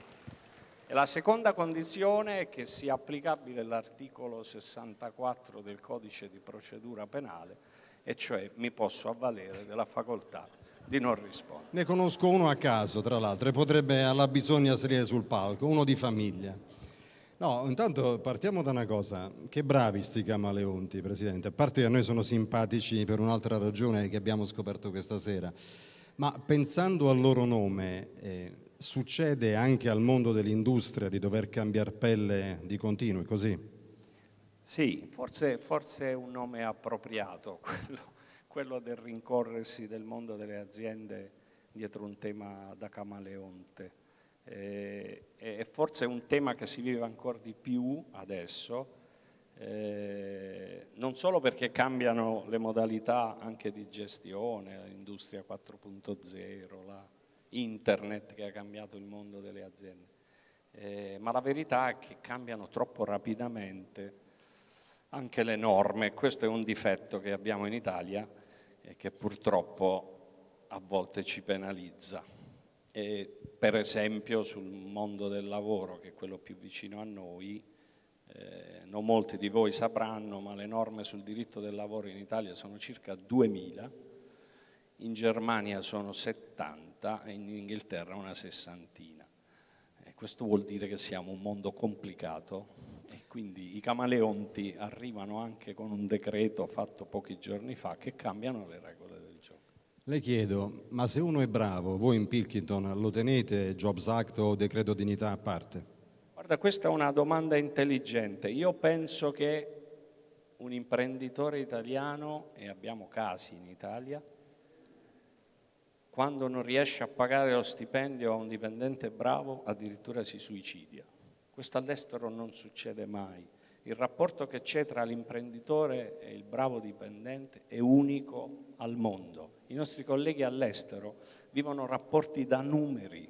E la seconda condizione è che sia applicabile l'articolo sessantaquattro del codice di procedura penale, e cioè mi posso avvalere della facoltà di non rispondere. Ne conosco uno a caso, tra l'altro, e potrebbe alla bisogna salire sul palco, uno di famiglia. No, intanto partiamo da una cosa, che bravi sti Camaleonti, Presidente, a parte che a noi sono simpatici per un'altra ragione che abbiamo scoperto questa sera, ma pensando al loro nome, eh, succede anche al mondo dell'industria di dover cambiare pelle di continuo, è così? Sì, forse, forse è un nome appropriato, quello, quello del rincorrersi del mondo delle aziende dietro un tema da camaleonte. Eh, e forse è un tema che si vive ancora di più adesso, eh, non solo perché cambiano le modalità anche di gestione, l'industria quattro punto zero, la internet che ha cambiato il mondo delle aziende, eh, ma la verità è che cambiano troppo rapidamente anche le norme. Questo è un difetto che abbiamo in Italia e che purtroppo a volte ci penalizza. E, per esempio sul mondo del lavoro, che è quello più vicino a noi, eh, non molti di voi sapranno, ma le norme sul diritto del lavoro in Italia sono circa duemila, in Germania sono settanta e in Inghilterra una sessantina. E questo vuol dire che siamo un mondo complicato e quindi i camaleonti arrivano anche con un decreto fatto pochi giorni fa che cambiano le regole del gioco. Le chiedo, ma se uno è bravo, voi in Pilkington lo tenete Jobs Act o decreto dignità a parte? Guarda, questa è una domanda intelligente. Io penso che un imprenditore italiano, e abbiamo casi in Italia, quando non riesce a pagare lo stipendio a un dipendente bravo, addirittura si suicidia. Questo all'estero non succede mai. Il rapporto che c'è tra l'imprenditore e il bravo dipendente è unico al mondo. I nostri colleghi all'estero vivono rapporti da numeri,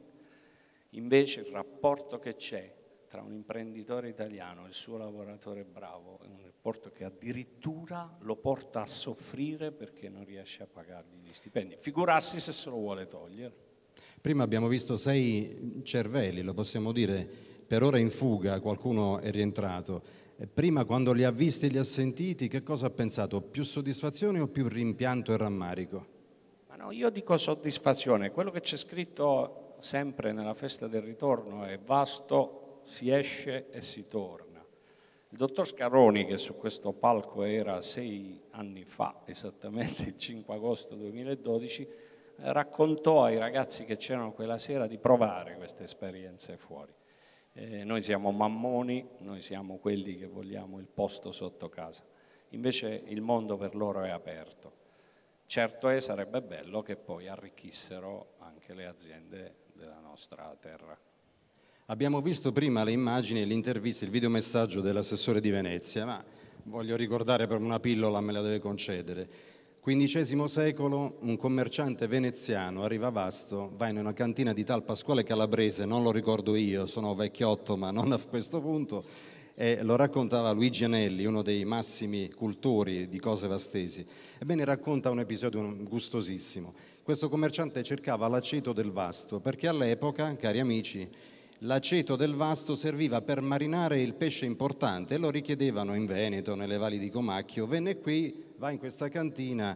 invece il rapporto che c'è tra un imprenditore italiano e il suo lavoratore bravo è un rapporto che addirittura lo porta a soffrire perché non riesce a pagargli gli stipendi. Figurarsi se se lo vuole togliere. Prima abbiamo visto sei cervelli, lo possiamo dire, per ora in fuga, qualcuno è rientrato. Prima, quando li ha visti e li ha sentiti, che cosa ha pensato? Più soddisfazione o più rimpianto e rammarico? Ma no, io dico soddisfazione. Quello che c'è scritto sempre nella festa del ritorno è vasto, si esce e si torna. Il dottor Scaroni, che su questo palco era sei anni fa, esattamente il cinque agosto duemiladodici, raccontò ai ragazzi che c'erano quella sera di provare queste esperienze fuori. Eh, noi siamo mammoni, noi siamo quelli che vogliamo il posto sotto casa. Invece il mondo per loro è aperto. Certo è, sarebbe bello che poi arricchissero anche le aziende della nostra terra. Abbiamo visto prima le immagini e l'intervista, il videomessaggio dell'assessore di Venezia, ma voglio ricordare per una pillola, me la deve concedere. quindicesimo secolo, un commerciante veneziano arriva a Vasto, va in una cantina di tal Pasquale Calabrese, non lo ricordo io, sono vecchiotto ma non a questo punto, e lo raccontava Luigi Anelli, uno dei massimi cultori di cose vastesi. Ebbene, racconta un episodio gustosissimo. Questo commerciante cercava l'aceto del Vasto, perché all'epoca, cari amici, l'aceto del Vasto serviva per marinare il pesce importante e lo richiedevano in Veneto, nelle valli di Comacchio. Venne qui, va in questa cantina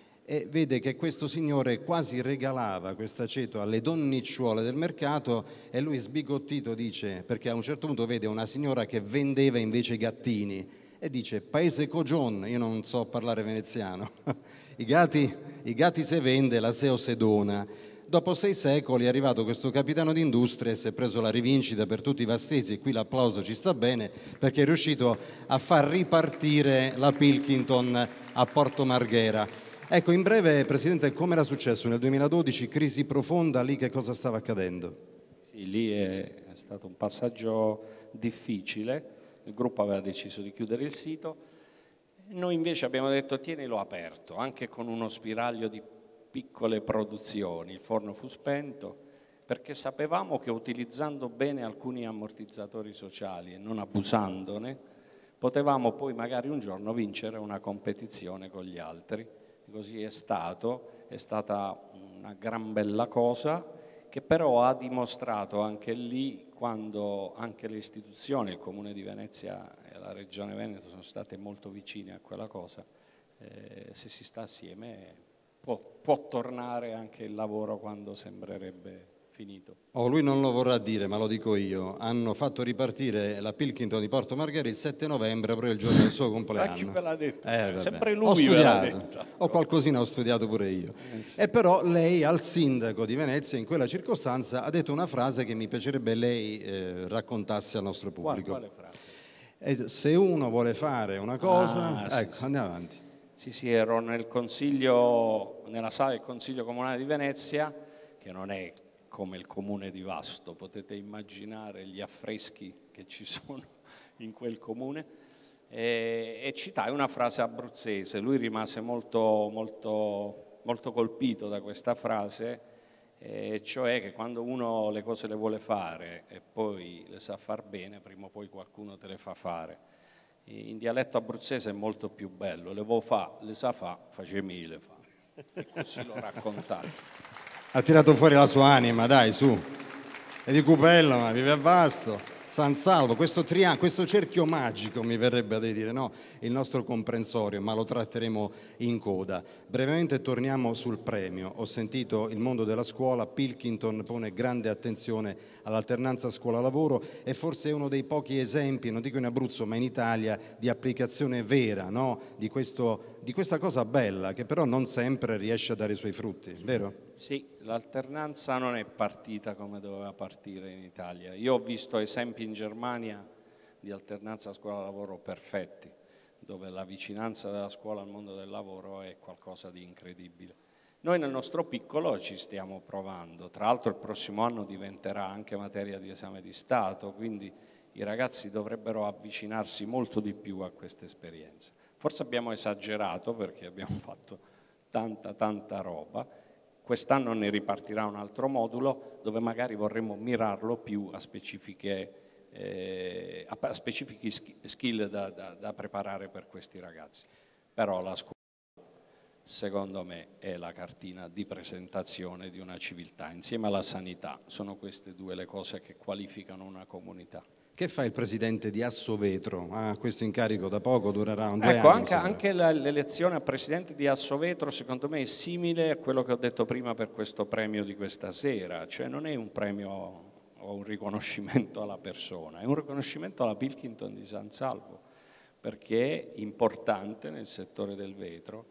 e vede che questo signore quasi regalava questo aceto alle donnicciuole del mercato e lui sbigottito dice, perché a un certo punto vede una signora che vendeva invece i gattini e dice: paese cogion, io non so parlare veneziano, i gatti, i gatti se vende, la seo se dona. Dopo sei secoli è arrivato questo capitano d'industria e si è preso la rivincita per tutti i vastesi, e qui l'applauso ci sta bene, perché è riuscito a far ripartire la Pilkington a Porto Marghera. Ecco, in breve, Presidente, come era successo nel duemiladodici, crisi profonda, lì che cosa stava accadendo? Sì, lì è, è stato un passaggio difficile, il gruppo aveva deciso di chiudere il sito, noi invece abbiamo detto tienilo aperto, anche con uno spiraglio di piccole produzioni. Il forno fu spento perché sapevamo che utilizzando bene alcuni ammortizzatori sociali e non abusandone, potevamo poi magari un giorno vincere una competizione con gli altri. Così è stato, è stata una gran bella cosa che però ha dimostrato anche lì, quando anche le istituzioni, il Comune di Venezia e la Regione Veneto sono state molto vicine a quella cosa, eh, se si sta assieme può, può tornare anche il lavoro quando sembrerebbe finito. Oh, lui non lo vorrà dire, ma lo dico io. Hanno fatto ripartire la Pilkington di Porto Marghera il sette novembre, proprio il giorno del suo compleanno. Ma chi ve l'ha detto? Eh, Sempre lui ho studiato, ve l'ha detto. o qualcosina ho studiato pure io. Eh, sì. E però lei al sindaco di Venezia in quella circostanza ha detto una frase che mi piacerebbe lei eh, raccontasse al nostro pubblico. Quale, quale frase? E se uno vuole fare una cosa, ah, ecco, sì, andiamo avanti. Sì, sì, ero nel consiglio, nella sala del Consiglio Comunale di Venezia, che non è come il comune di Vasto, potete immaginare gli affreschi che ci sono in quel comune, e, e citai una frase abruzzese. Lui rimase molto, molto, molto colpito da questa frase, e cioè che quando uno le cose le vuole fare e poi le sa far bene, prima o poi qualcuno te le fa fare. In dialetto abruzzese è molto più bello, le vuoi fa, le sa fa, facemi le fa. E così lo raccontai. Ha tirato fuori la sua anima, dai, su. È di Cupello, ma vive a Vasto. San Salvo, questo, triang- questo cerchio magico, mi verrebbe da dire, no? Il nostro comprensorio, ma lo tratteremo in coda. Brevemente torniamo sul premio. Ho sentito il mondo della scuola, Pilkington pone grande attenzione all'alternanza scuola-lavoro e forse è uno dei pochi esempi, non dico in Abruzzo, ma in Italia, di applicazione vera, no? Di, questo, di questa cosa bella, che però non sempre riesce a dare i suoi frutti, vero? Sì, l'alternanza non è partita come doveva partire in Italia. Io ho visto esempi in Germania di alternanza scuola-lavoro perfetti, dove la vicinanza della scuola al mondo del lavoro è qualcosa di incredibile. Noi nel nostro piccolo ci stiamo provando, tra l'altro il prossimo anno diventerà anche materia di esame di Stato, quindi i ragazzi dovrebbero avvicinarsi molto di più a queste esperienze. Forse abbiamo esagerato perché abbiamo fatto tanta tanta roba. Quest'anno ne ripartirà un altro modulo dove magari vorremmo mirarlo più a specifiche, eh, a specifici skill da, da, da preparare per questi ragazzi. Però la scuola, secondo me, è la cartina di presentazione di una civiltà. Insieme alla sanità sono queste due le cose che qualificano una comunità. Che fa il presidente di Assovetro? Ah, questo incarico da poco durerà un due ecco, anni. Anche, anche la, l'elezione a presidente di Assovetro secondo me è simile a quello che ho detto prima per questo premio di questa sera, cioè non è un premio o un riconoscimento alla persona, è un riconoscimento alla Pilkington di San Salvo, perché è importante nel settore del vetro,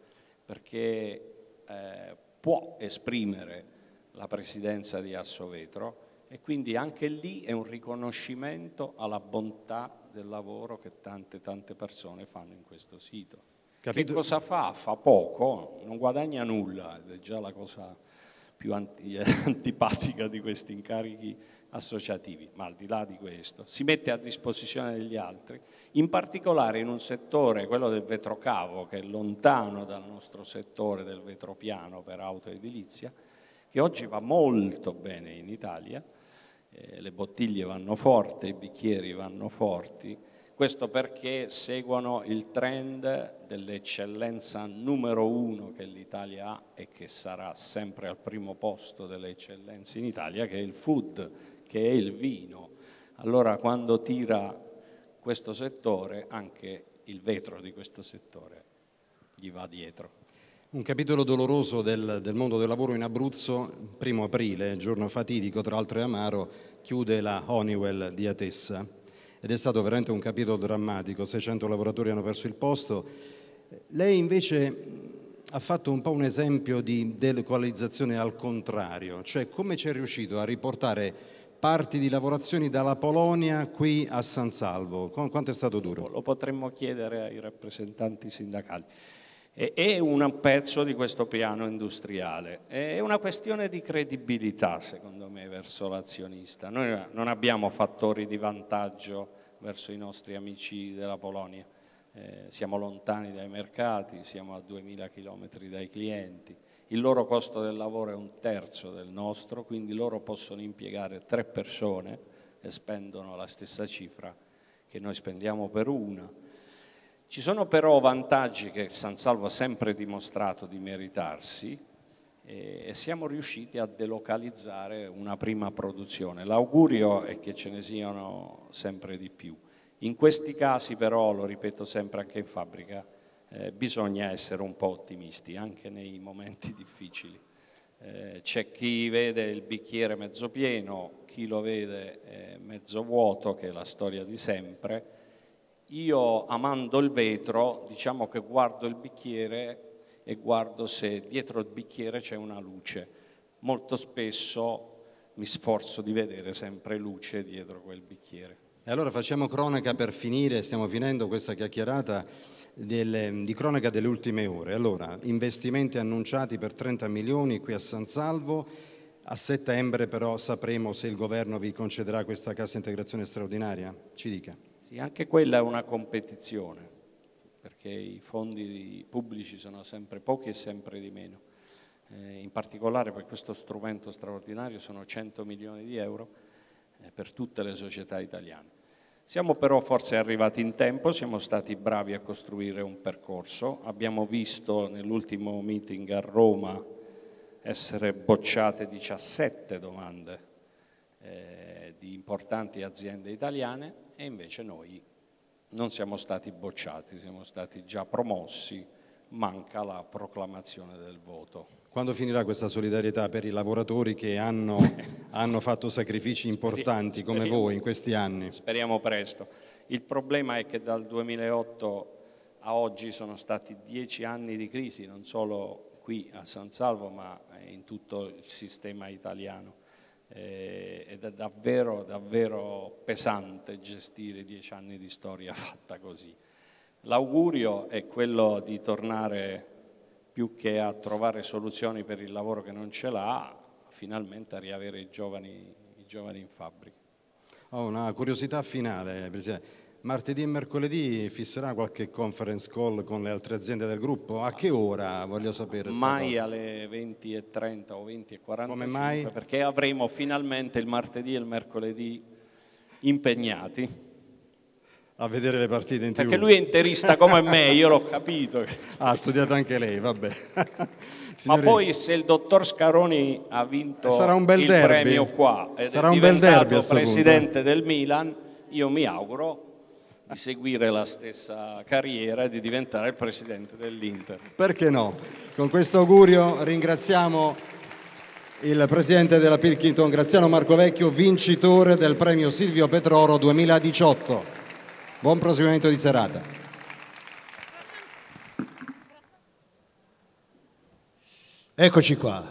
perché eh, può esprimere la presidenza di Assovetro, e quindi anche lì è un riconoscimento alla bontà del lavoro che tante tante persone fanno in questo sito. Capito? Che cosa fa? Fa poco, non guadagna nulla, ed è già la cosa più anti- antipatica di questi incarichi associativi, ma al di là di questo si mette a disposizione degli altri, in particolare in un settore, quello del vetrocavo, che è lontano dal nostro settore del vetropiano per autoedilizia, che oggi va molto bene in Italia. Eh, le bottiglie vanno forti, i bicchieri vanno forti, questo perché seguono il trend dell'eccellenza numero uno che l'Italia ha e che sarà sempre al primo posto delle eccellenze in Italia, che è il food, che è il vino. Allora quando tira questo settore, anche il vetro di questo settore gli va dietro. Un capitolo doloroso del, del mondo del lavoro in Abruzzo, primo aprile, giorno fatidico, tra l'altro e amaro, chiude la Honeywell di Atessa ed è stato veramente un capitolo drammatico, seicento lavoratori hanno perso il posto. Lei invece ha fatto un po' un esempio di delocalizzazione al contrario, cioè come ci è riuscito a riportare parti di lavorazioni dalla Polonia qui a San Salvo? Quanto è stato duro? Lo potremmo chiedere ai rappresentanti sindacali. È un pezzo di questo piano industriale, è una questione di credibilità secondo me verso l'azionista. Noi non abbiamo fattori di vantaggio verso i nostri amici della Polonia, eh, siamo lontani dai mercati, siamo a duemila chilometri dai clienti, il loro costo del lavoro è un terzo del nostro, quindi loro possono impiegare tre persone e spendono la stessa cifra che noi spendiamo per una. Ci sono però vantaggi che San Salvo ha sempre dimostrato di meritarsi e siamo riusciti a delocalizzare una prima produzione. L'augurio è che ce ne siano sempre di più. In questi casi però, lo ripeto sempre anche in fabbrica, eh, bisogna essere un po' ottimisti anche nei momenti difficili. Eh, c'è chi vede il bicchiere mezzo pieno, chi lo vede eh, mezzo vuoto, che è la storia di sempre. Io, amando il vetro, diciamo che guardo il bicchiere e guardo se dietro il bicchiere c'è una luce. Molto spesso mi sforzo di vedere sempre luce dietro quel bicchiere. E allora facciamo cronaca per finire, stiamo finendo questa chiacchierata delle, di cronaca delle ultime ore. Allora, investimenti annunciati per trenta milioni qui a San Salvo, a settembre però sapremo se il governo vi concederà questa cassa integrazione straordinaria. Ci dica. Sì, anche quella è una competizione, perché i fondi pubblici sono sempre pochi e sempre di meno. Eh, in particolare per questo strumento straordinario sono cento milioni di euro eh, per tutte le società italiane. Siamo però forse arrivati in tempo, siamo stati bravi a costruire un percorso, abbiamo visto nell'ultimo meeting a Roma essere bocciate diciassette domande eh, di importanti aziende italiane e invece noi non siamo stati bocciati, siamo stati già promossi, manca la proclamazione del voto. Quando finirà questa solidarietà per i lavoratori che hanno, hanno fatto sacrifici importanti come Speriamo. voi in questi anni? Speriamo presto. Il problema è che dal duemilaotto a oggi sono stati dieci anni di crisi, non solo qui a San Salvo ma in tutto il sistema italiano. Eh, ed è davvero, davvero pesante gestire dieci anni di storia fatta così. L'augurio è quello di tornare, più che a trovare soluzioni per il lavoro che non ce l'ha, finalmente a riavere i giovani, i giovani in fabbrica. Ho una curiosità finale, Presidente. Martedì e mercoledì fisserà qualche conference call con le altre aziende del gruppo? A che ora, voglio sapere? Mai cosa. alle venti e trenta o venti e quarantacinque. Come mai? Perché avremo finalmente il martedì e il mercoledì impegnati. A vedere le partite in tivù. Perché lui è interista come me, io l'ho capito. Ah, ha studiato anche lei, vabbè. Ma poi se il dottor Scaroni ha vinto sarà un bel il derby. premio qua ed sarà è un bel derby a diventato sto presidente punto. del Milan, io mi auguro di seguire la stessa carriera e di diventare il presidente dell'Inter. Perché no? Con questo augurio ringraziamo il presidente della Pilkington, Graziano Marcovecchio, vincitore del premio Silvio Petroro duemiladiciotto. Buon proseguimento di serata. Eccoci qua.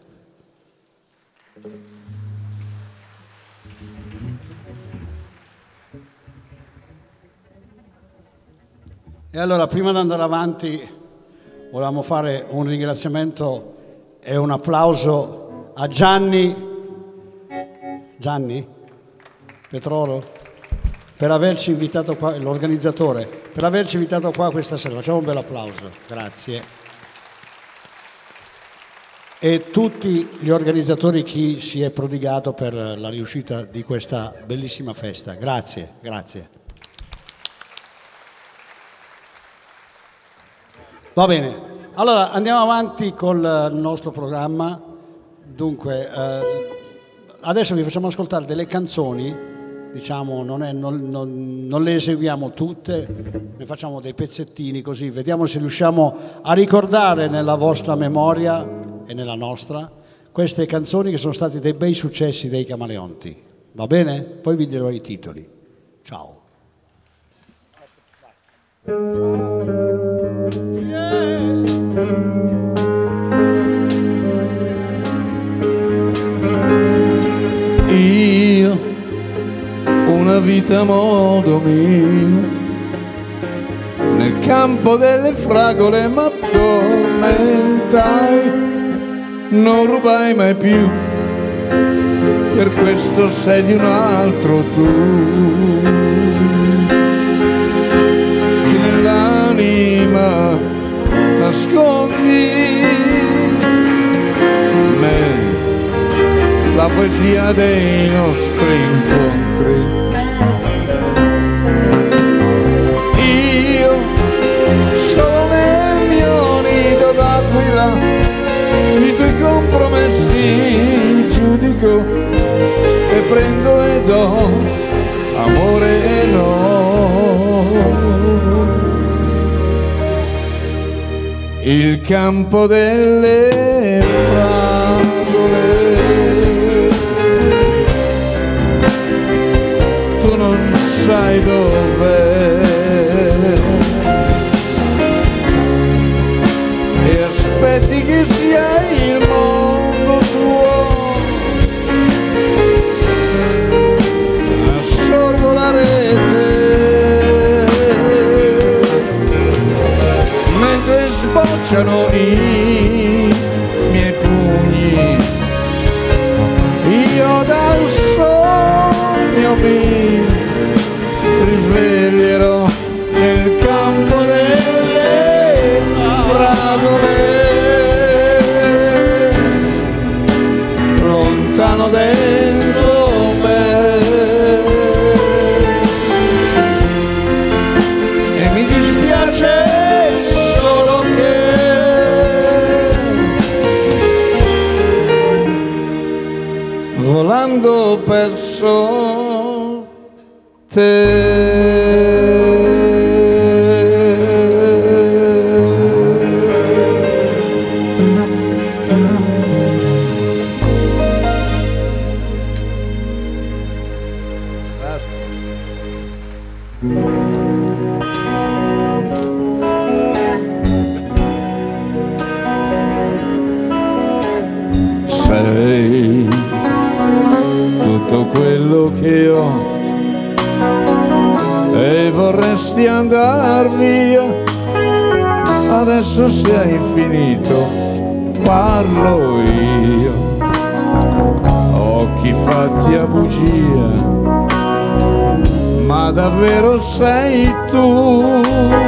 E allora, prima di andare avanti, volevamo fare un ringraziamento e un applauso a Gianni, Gianni Petroro, per averci invitato qua, l'organizzatore, per averci invitato qua questa sera. Facciamo un bel applauso, grazie. E tutti gli organizzatori, chi si è prodigato per la riuscita di questa bellissima festa. Grazie, grazie. Va bene, allora andiamo avanti col nostro programma. Dunque, eh, adesso vi facciamo ascoltare delle canzoni, diciamo, non, è, non, non, non le eseguiamo tutte, ne facciamo dei pezzettini così, vediamo se riusciamo a ricordare nella vostra memoria e nella nostra queste canzoni che sono stati dei bei successi dei Camaleonti. Va bene? Poi vi dirò i titoli. Ciao. Io una vita a modo mio nel campo delle fragole m'addormentai, non rubai mai più, per questo sei di un altro tu, che nell'anima nascondi me, la poesia dei nostri incontri. Io sono nel mio nido d'aquila, i tuoi compromessi giudico e prendo e do amore e no. Il campo delle fragole, tu non sai dov'è, e aspetti che sia il mondo tuo, assorbo la rete mentre sbocciano i volando perso te. Sei tutto quello che ho e vorresti andar via. Adesso se hai finito parlo io. Occhi fatti a bugia, ma davvero sei tu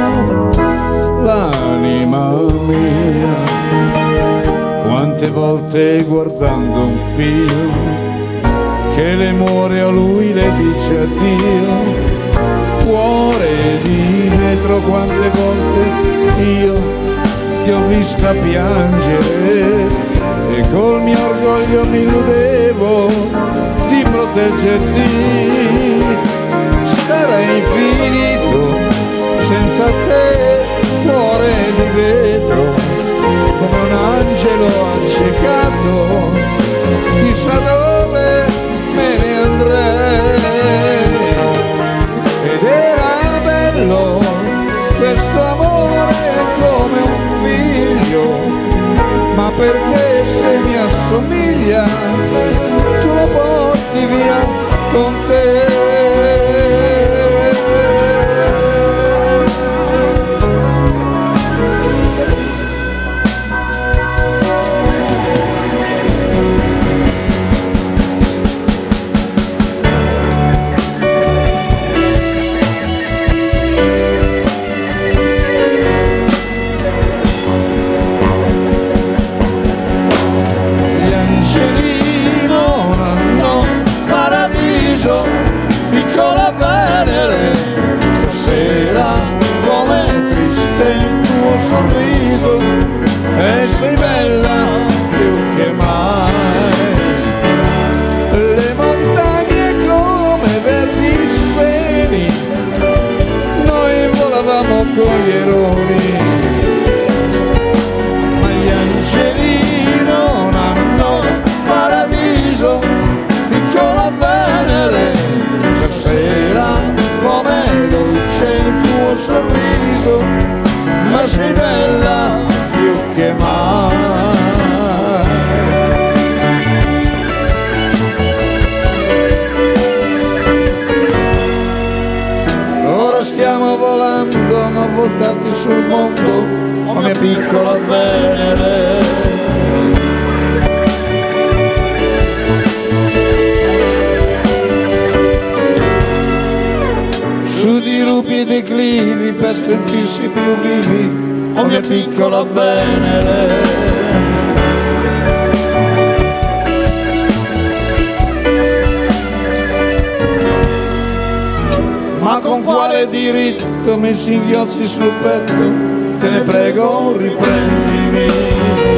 l'anima mia. Quante volte guardando un film che le muore a lui le dice addio. Cuore di vetro, quante volte io ti ho vista piangere e col mio orgoglio mi illudevo di proteggerti. Sarei finito senza te, cuore di vetro, come un angelo accecato, chissà dove me ne andrei. Ed era bello questo amore come un figlio, ma perché se mi assomiglia tu lo porti via con te. Piccola Venere, stasera com'è triste il tuo sorriso e sei bella più che mai. Le montagne come verdi seni, noi volavamo con gli eroni, ma gli angeli non hanno paradiso. Piccola Venere, stasera com'è dolce il tuo sorriso, ma sei bella più che mai. Ora stiamo volando a voltarti sul mondo, oh mia piccola Venere. Su di rupi e declivi per sentirsi più vivi, oh mia piccola Venere. Ma con quale diritto mi singhiozzi sul petto? Te ne prego, riprendimi.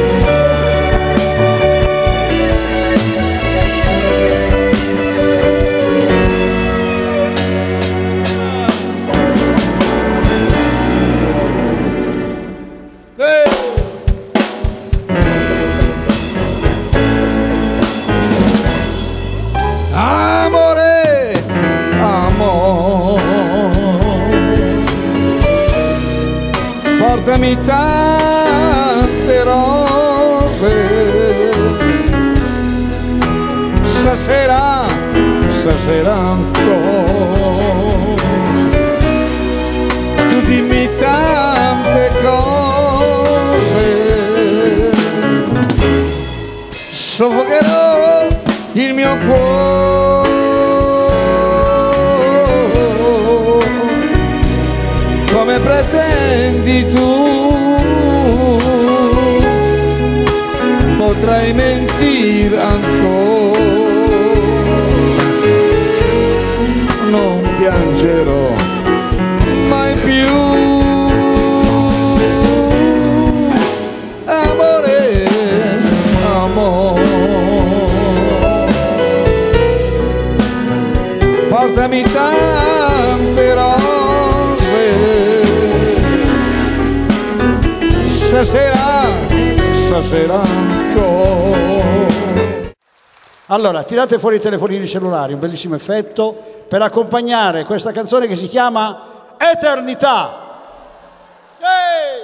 Amore, amore, portami tante rose, stasera, stasera ancora, tu dimmi tante cose, soffocherò il mio cuore, come pretendi tu, potrai mentire ancora, non piangerò mai più, amore, amore. portami tante rose. Stasera, stasera ancora. Allora, tirate fuori i telefonini cellulari, un bellissimo effetto per accompagnare questa canzone che si chiama Eternità. Ehi!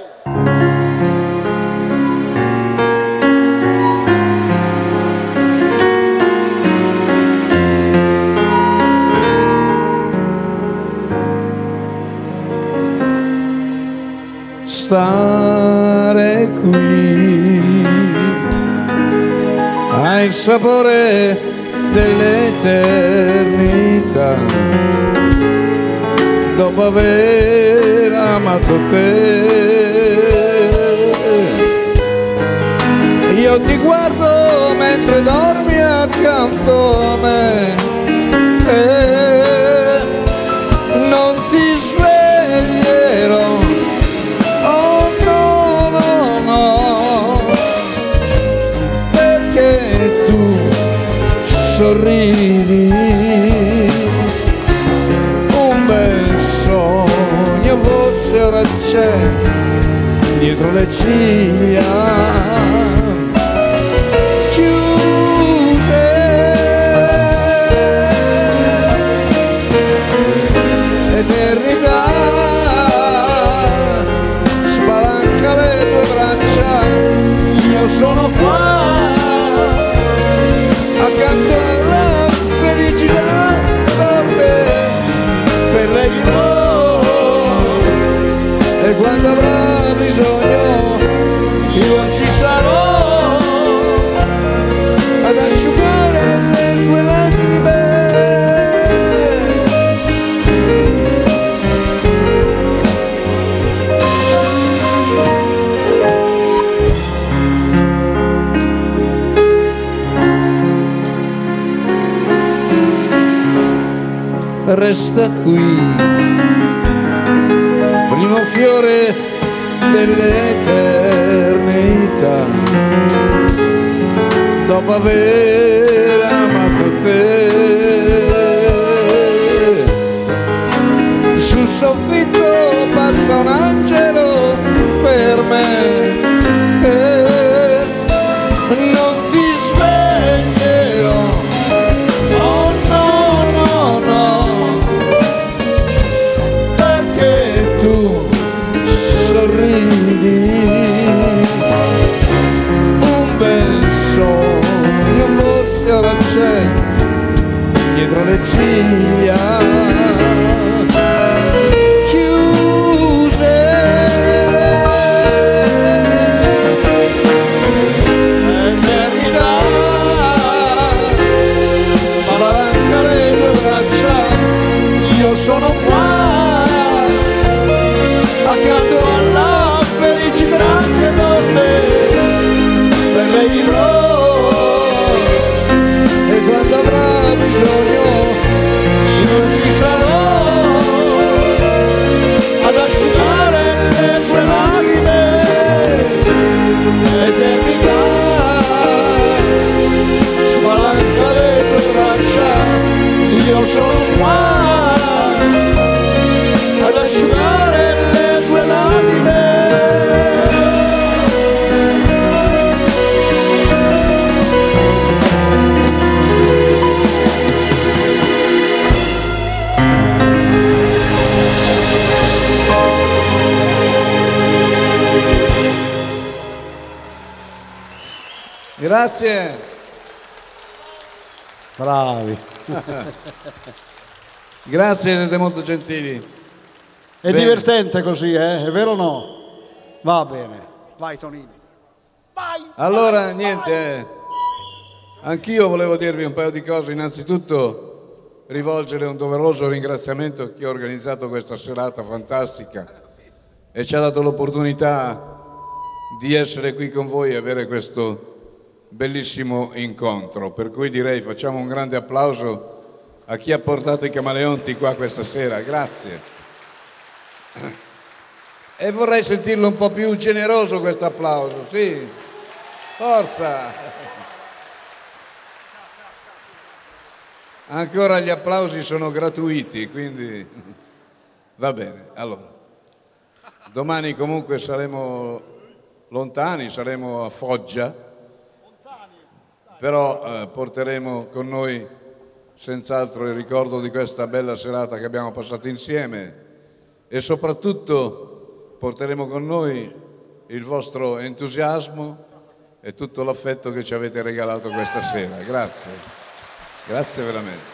Stare qui ha il sapore dell'eternità, dopo aver amato te. Io ti guardo mentre dormi accanto a me e non ti sveglierò. Oh no, no, no, perché tu sorridi, un bel sogno forse ora c'è dietro le ciglia chiuse. Eternità spalanca le tue braccia, io sono qua accanto alla felicità, dorme per lei vivrò, e quando avrà bisogno io ci sarò ad asciugare le sue lacrime. Resta qui, primo fiore dell'eternità, dopo aver amato te. Sul soffitto passa un angelo per me e non ti sveglierò. Oh no, no, no, perché tu sorridi, un bel sogno forse ora c'è dietro le ciglia chiuse. Eternità spalanca le tue braccia, io sono qua accanto alla felicità che dorme, per lei vivrò, e quando avrà bisogno io ci sarò ad asciugare le sue lacrime. Eternità spalanca le tue braccia, io sono qua ad asciugare le sue lacrime. Grazie. Bravi. Grazie, siete molto gentili. È Bene. divertente così, eh? È vero o no? Va bene. Vai Tonino. Allora, niente, eh. Anch'io volevo dirvi un paio di cose. Innanzitutto rivolgere un doveroso ringraziamento a chi ha organizzato questa serata fantastica e ci ha dato l'opportunità di essere qui con voi e avere questo bellissimo incontro. Per cui direi facciamo un grande applauso a chi ha portato i Camaleonti qua questa sera. Grazie. E vorrei sentirlo un po' più generoso questo applauso, sì. Forza! Ancora gli applausi sono gratuiti, quindi va bene. Allora, domani comunque saremo lontani, saremo a Foggia, però eh, porteremo con noi senz'altro il ricordo di questa bella serata che abbiamo passato insieme e soprattutto porteremo con noi il vostro entusiasmo e tutto l'affetto che ci avete regalato questa sera. Grazie, grazie veramente.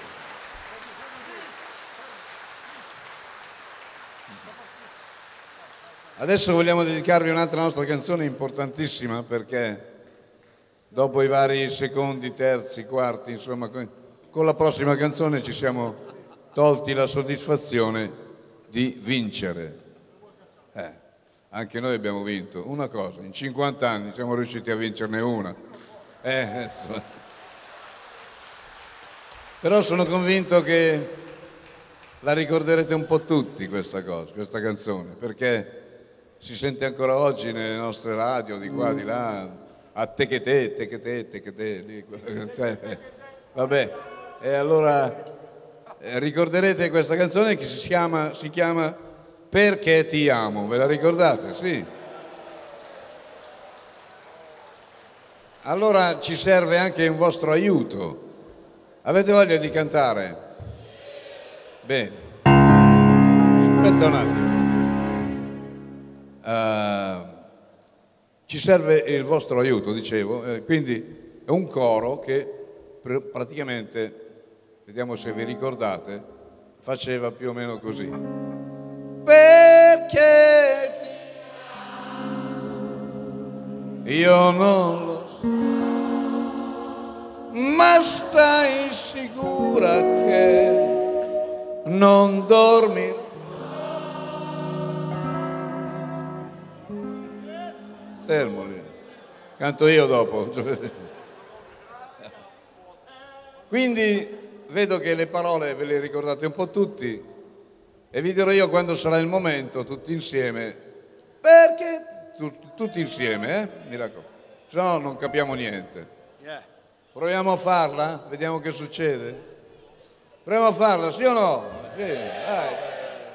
Adesso vogliamo dedicarvi un'altra nostra canzone importantissima, perché dopo i vari secondi, terzi, quarti, insomma, con la prossima canzone ci siamo tolti la soddisfazione di vincere. Eh, anche noi abbiamo vinto una cosa, in cinquanta anni siamo riusciti a vincerne una. Eh, però sono convinto che la ricorderete un po' tutti questa cosa, questa canzone, perché si sente ancora oggi nelle nostre radio, di qua, di là, a te che te, te che te, te che te, lì, vabbè, e allora eh, ricorderete questa canzone che si chiama, si chiama Perché ti amo, ve la ricordate? Sì. Allora ci serve anche un vostro aiuto. Avete voglia di cantare? Bene. Aspetta un attimo. Uh, ci serve il vostro aiuto, dicevo, eh, quindi è un coro che pr praticamente, vediamo se vi ricordate, faceva più o meno così. Perché ti amo, io non lo so, ma stai sicura che non dormi? Fermo lì, canto io dopo. Quindi vedo che le parole ve le ricordate un po' tutti e vi dirò io quando sarà il momento, tutti insieme, perché tu, tutti insieme, eh? Mi raccomando, se no non capiamo niente. Proviamo a farla, vediamo che succede. Proviamo a farla, sì o no? Sì, dai.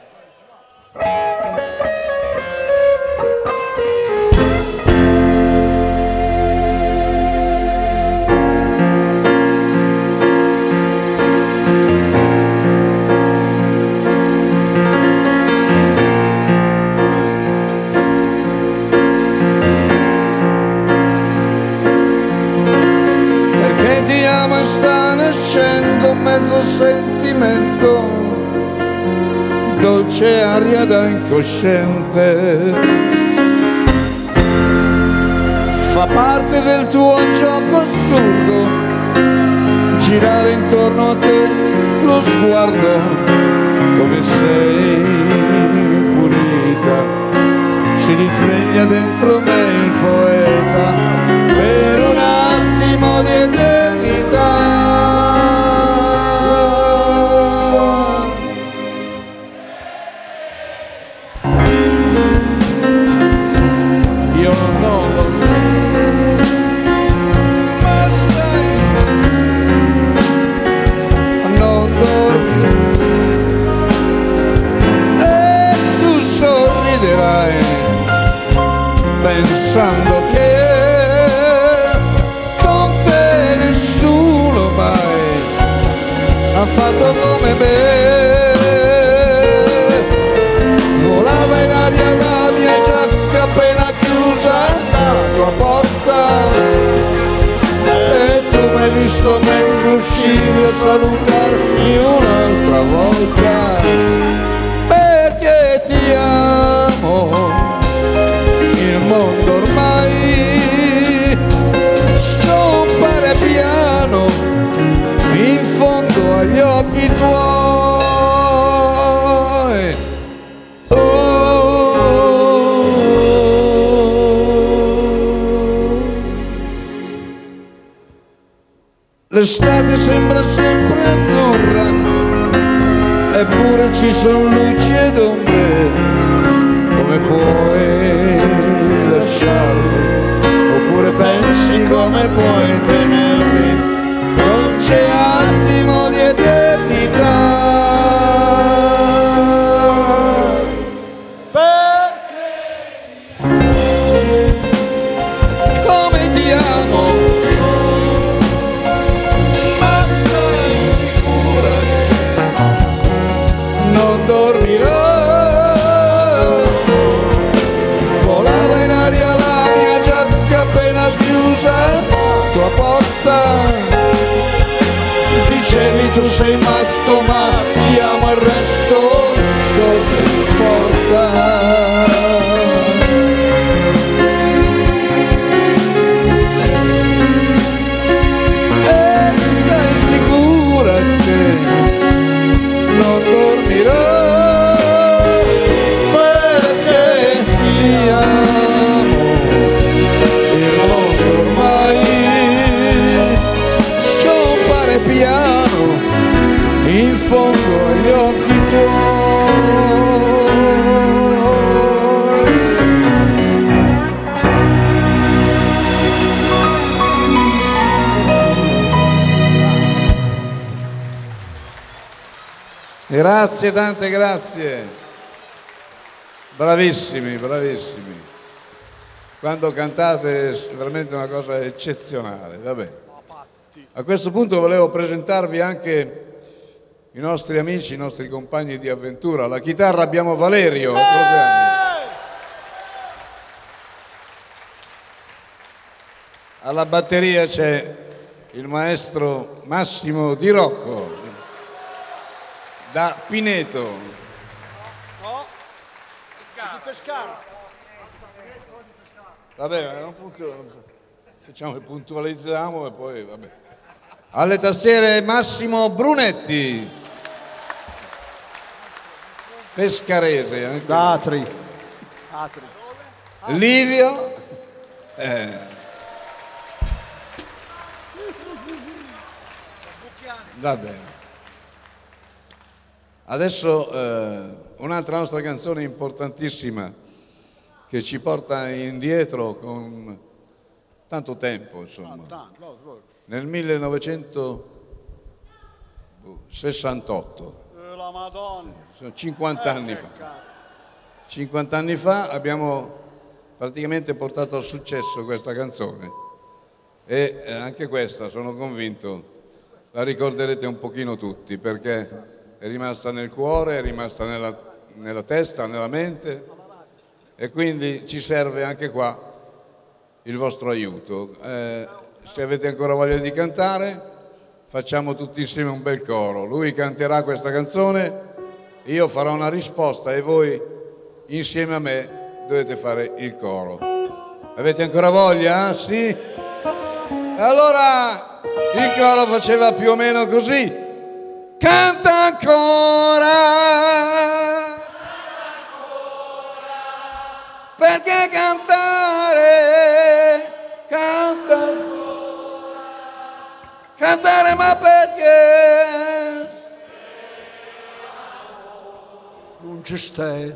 Sta nascendo mezzo sentimento, dolce aria da incosciente, fa parte del tuo gioco assurdo, girare intorno a te lo sguardo, come sei pulita, si risveglia dentro me il poeta, per un attimo di eternità. Io non lo so, ma stai, non dormi e tu sorriderai pensando che ha fatto come me, volava in aria la mia giacca appena chiusa la tua porta e tu mi hai visto mentre uscivi a salutarmi un'altra volta, perché ti amo, il mondo ormai scompare piano in fondo agli occhi tuoi. Oh. L'estate sembra sempre azzurra, eppure ci sono luci ed ombre, come puoi lasciarli, oppure pensi come puoi tenerli. Non c'è attimo di eternità. tua porta. Dicevi tu sei matto ma ti amo, il resto cosa importa? Non dormirò perché ti amo, il mondo ormai scompare piano in fondo agli occhi tuoi. Grazie, tante grazie. Bravissimi, bravissimi. Quando cantate è veramente una cosa eccezionale. Vabbè. A questo punto volevo presentarvi anche i nostri amici, i nostri compagni di avventura. Alla chitarra abbiamo Valerio. Alla batteria c'è il maestro Massimo Di Rocco da Pineto. No, di Pescara. Vabbè, non puntu- facciamo che puntualizziamo e poi vabbè. Alle tastiere Massimo Brunetti, pescarese. Anche. Da Atri. Atri. Livio. Eh. Va bene. Adesso eh, un'altra nostra canzone importantissima che ci porta indietro con tanto tempo, insomma. Nel millenovecentosessantotto, La Madonna. sono cinquanta anni fa. cinquanta anni fa abbiamo praticamente portato al successo questa canzone e eh, anche questa, sono convinto, la ricorderete un pochino tutti perché è rimasta nel cuore, è rimasta nella, nella testa, nella mente e quindi ci serve anche qua il vostro aiuto. Eh, se avete ancora voglia di cantare, facciamo tutti insieme un bel coro. Lui canterà questa canzone, io farò una risposta e voi insieme a me dovete fare il coro. Avete ancora voglia? Sì? Allora il coro faceva più o meno così. Canta ancora, perché cantare, canta, cantare ma perché? Non ci stai.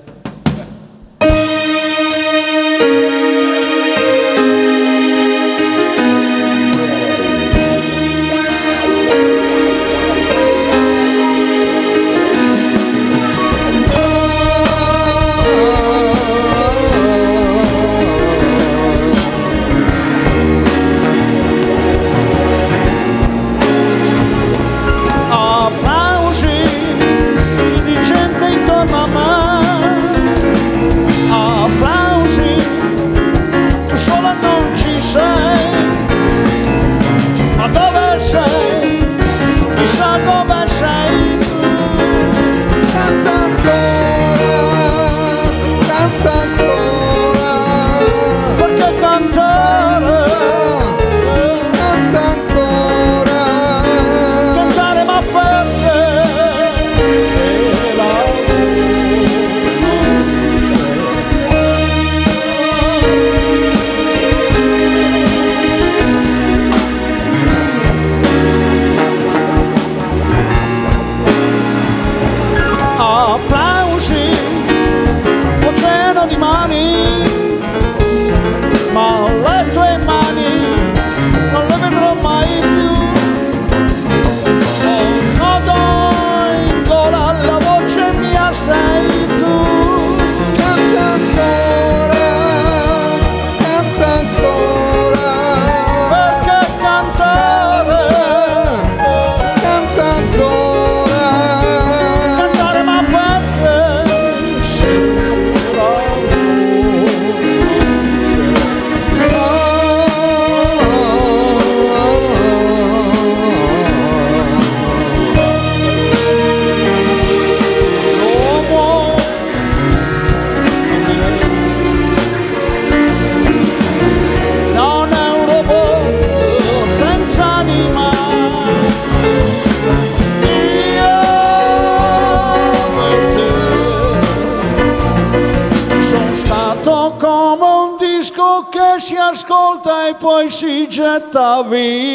canto che si ascolta e poi si getta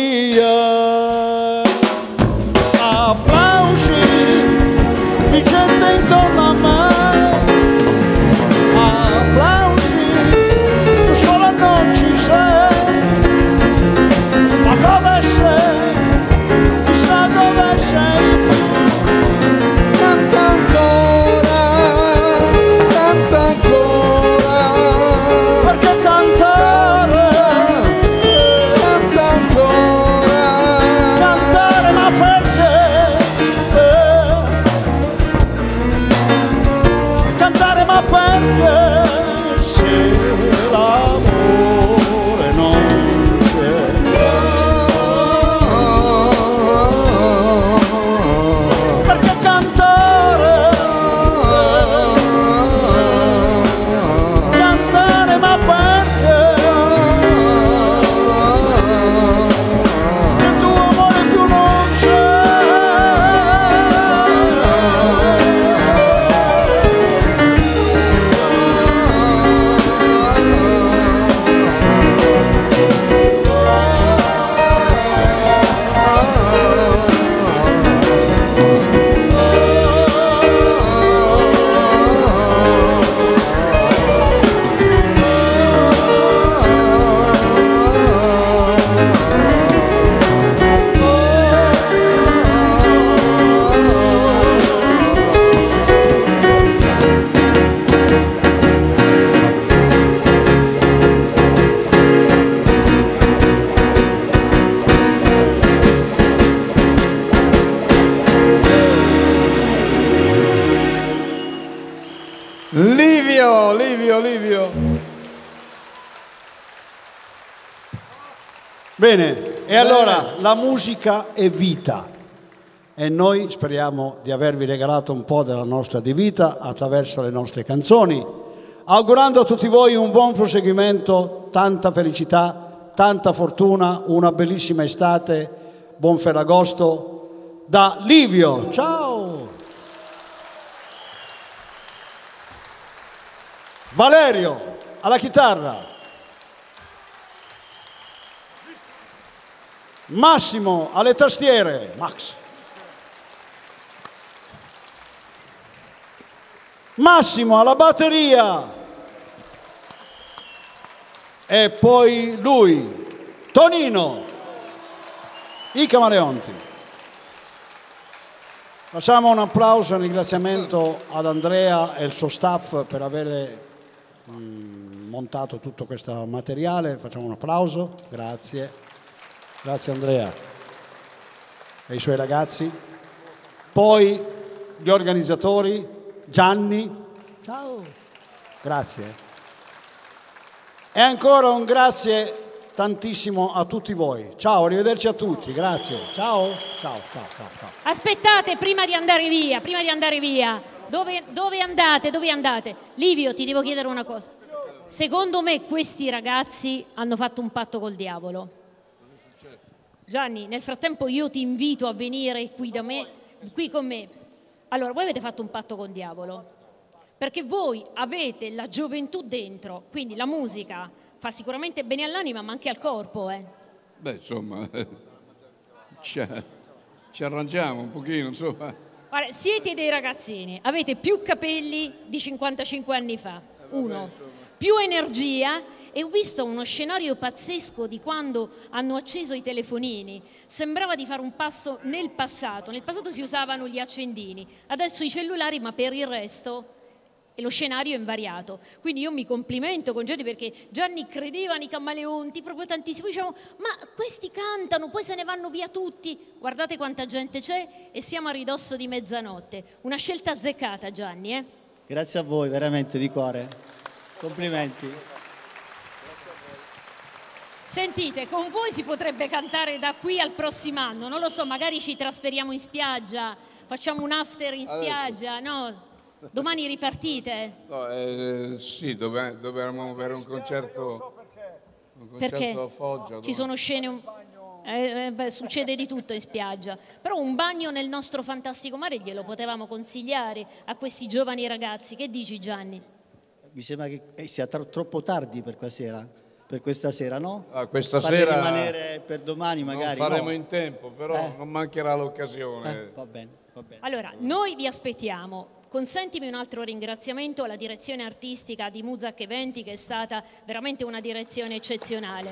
via. Applausi di gente intorno a me. Applausi, tu sola non ci sei. Ma dove sei? Chissà dove sei tu. Canta ancora, canta ancora. Perché cantare? Canta ancora. Cantare, ma perché? Cantare, ma perché? Se l'amore non c'è. Perché cantare? Cantare, ma perché? Il tuo amore più non c'è. Livio, Livio, Livio. Bene, e allora la musica è vita e noi speriamo di avervi regalato un po' della nostra di vita attraverso le nostre canzoni, augurando a tutti voi un buon proseguimento, tanta felicità, tanta fortuna, una bellissima estate, buon Ferragosto da Livio. Ciao! Valerio alla chitarra, Massimo alle tastiere, Max, Massimo alla batteria e poi lui, Tonino, i Camaleonti. Facciamo un applauso e un ringraziamento ad Andrea e il suo staff per aver montato tutto questo materiale. Facciamo un applauso, grazie, grazie Andrea e i suoi ragazzi. Poi gli organizzatori, Gianni, ciao, grazie. E ancora un grazie tantissimo a tutti voi. Ciao, arrivederci a tutti, grazie. Ciao, ciao, ciao, ciao, ciao. Aspettate, prima di andare via, prima di andare via. Dove, dove andate? Dove andate? Livio, ti devo chiedere una cosa. Secondo me questi ragazzi hanno fatto un patto col diavolo. Gianni, nel frattempo io ti invito a venire qui da me, qui con me. Allora, voi avete fatto un patto con il diavolo, perché voi avete la gioventù dentro, quindi la musica fa sicuramente bene all'anima, ma anche al corpo, eh. Beh, insomma, ci, ci arrangiamo un pochino, insomma. Guarda, siete dei ragazzini, avete più capelli di cinquantacinque anni fa, uno, più energia, e ho visto uno scenario pazzesco di quando hanno acceso i telefonini. Sembrava di fare un passo nel passato. Nel passato si usavano gli accendini, adesso i cellulari, ma per il resto e lo scenario è invariato. Quindi io mi complimento con Gianni, perché Gianni credeva nei Camaleonti proprio tantissimo. Diciamo, ma questi cantano, poi se ne vanno via tutti. Guardate quanta gente c'è e siamo a ridosso di mezzanotte. Una scelta azzeccata, Gianni, eh? Grazie a voi, veramente di cuore. Complimenti. Sentite, con voi si potrebbe cantare da qui al prossimo anno, non lo so, magari ci trasferiamo in spiaggia, facciamo un after in spiaggia, no? Domani ripartite? No, eh, sì, dove, dovevamo avere un concerto, un concerto Perché a Foggia. ci dove... sono scene, un... eh, eh, beh, succede di tutto in spiaggia, però un bagno nel nostro fantastico mare glielo potevamo consigliare a questi giovani ragazzi. Che dici, Gianni? Mi sembra che sia tro- troppo tardi per quella sera. per questa sera, no? Ah, questa Farli sera rimanere per domani magari. non faremo no? in tempo, però Eh. non mancherà l'occasione. Eh, va bene, va bene. Allora, noi vi aspettiamo. Consentimi un altro ringraziamento alla direzione artistica di Muzak Eventi, che è stata veramente una direzione eccezionale.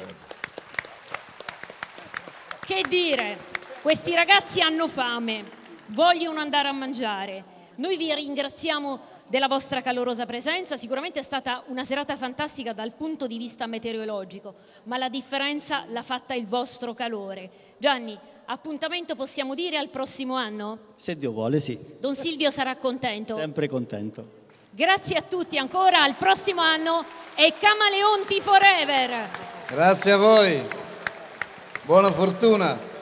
Che dire, questi ragazzi hanno fame, vogliono andare a mangiare. Noi vi ringraziamo della vostra calorosa presenza, sicuramente è stata una serata fantastica dal punto di vista meteorologico, ma la differenza l'ha fatta il vostro calore. Gianni, appuntamento possiamo dire al prossimo anno? Se Dio vuole, sì. Don Silvio sarà contento. Sempre contento. Grazie a tutti ancora, al prossimo anno e Camaleonti forever! Grazie a voi, buona fortuna.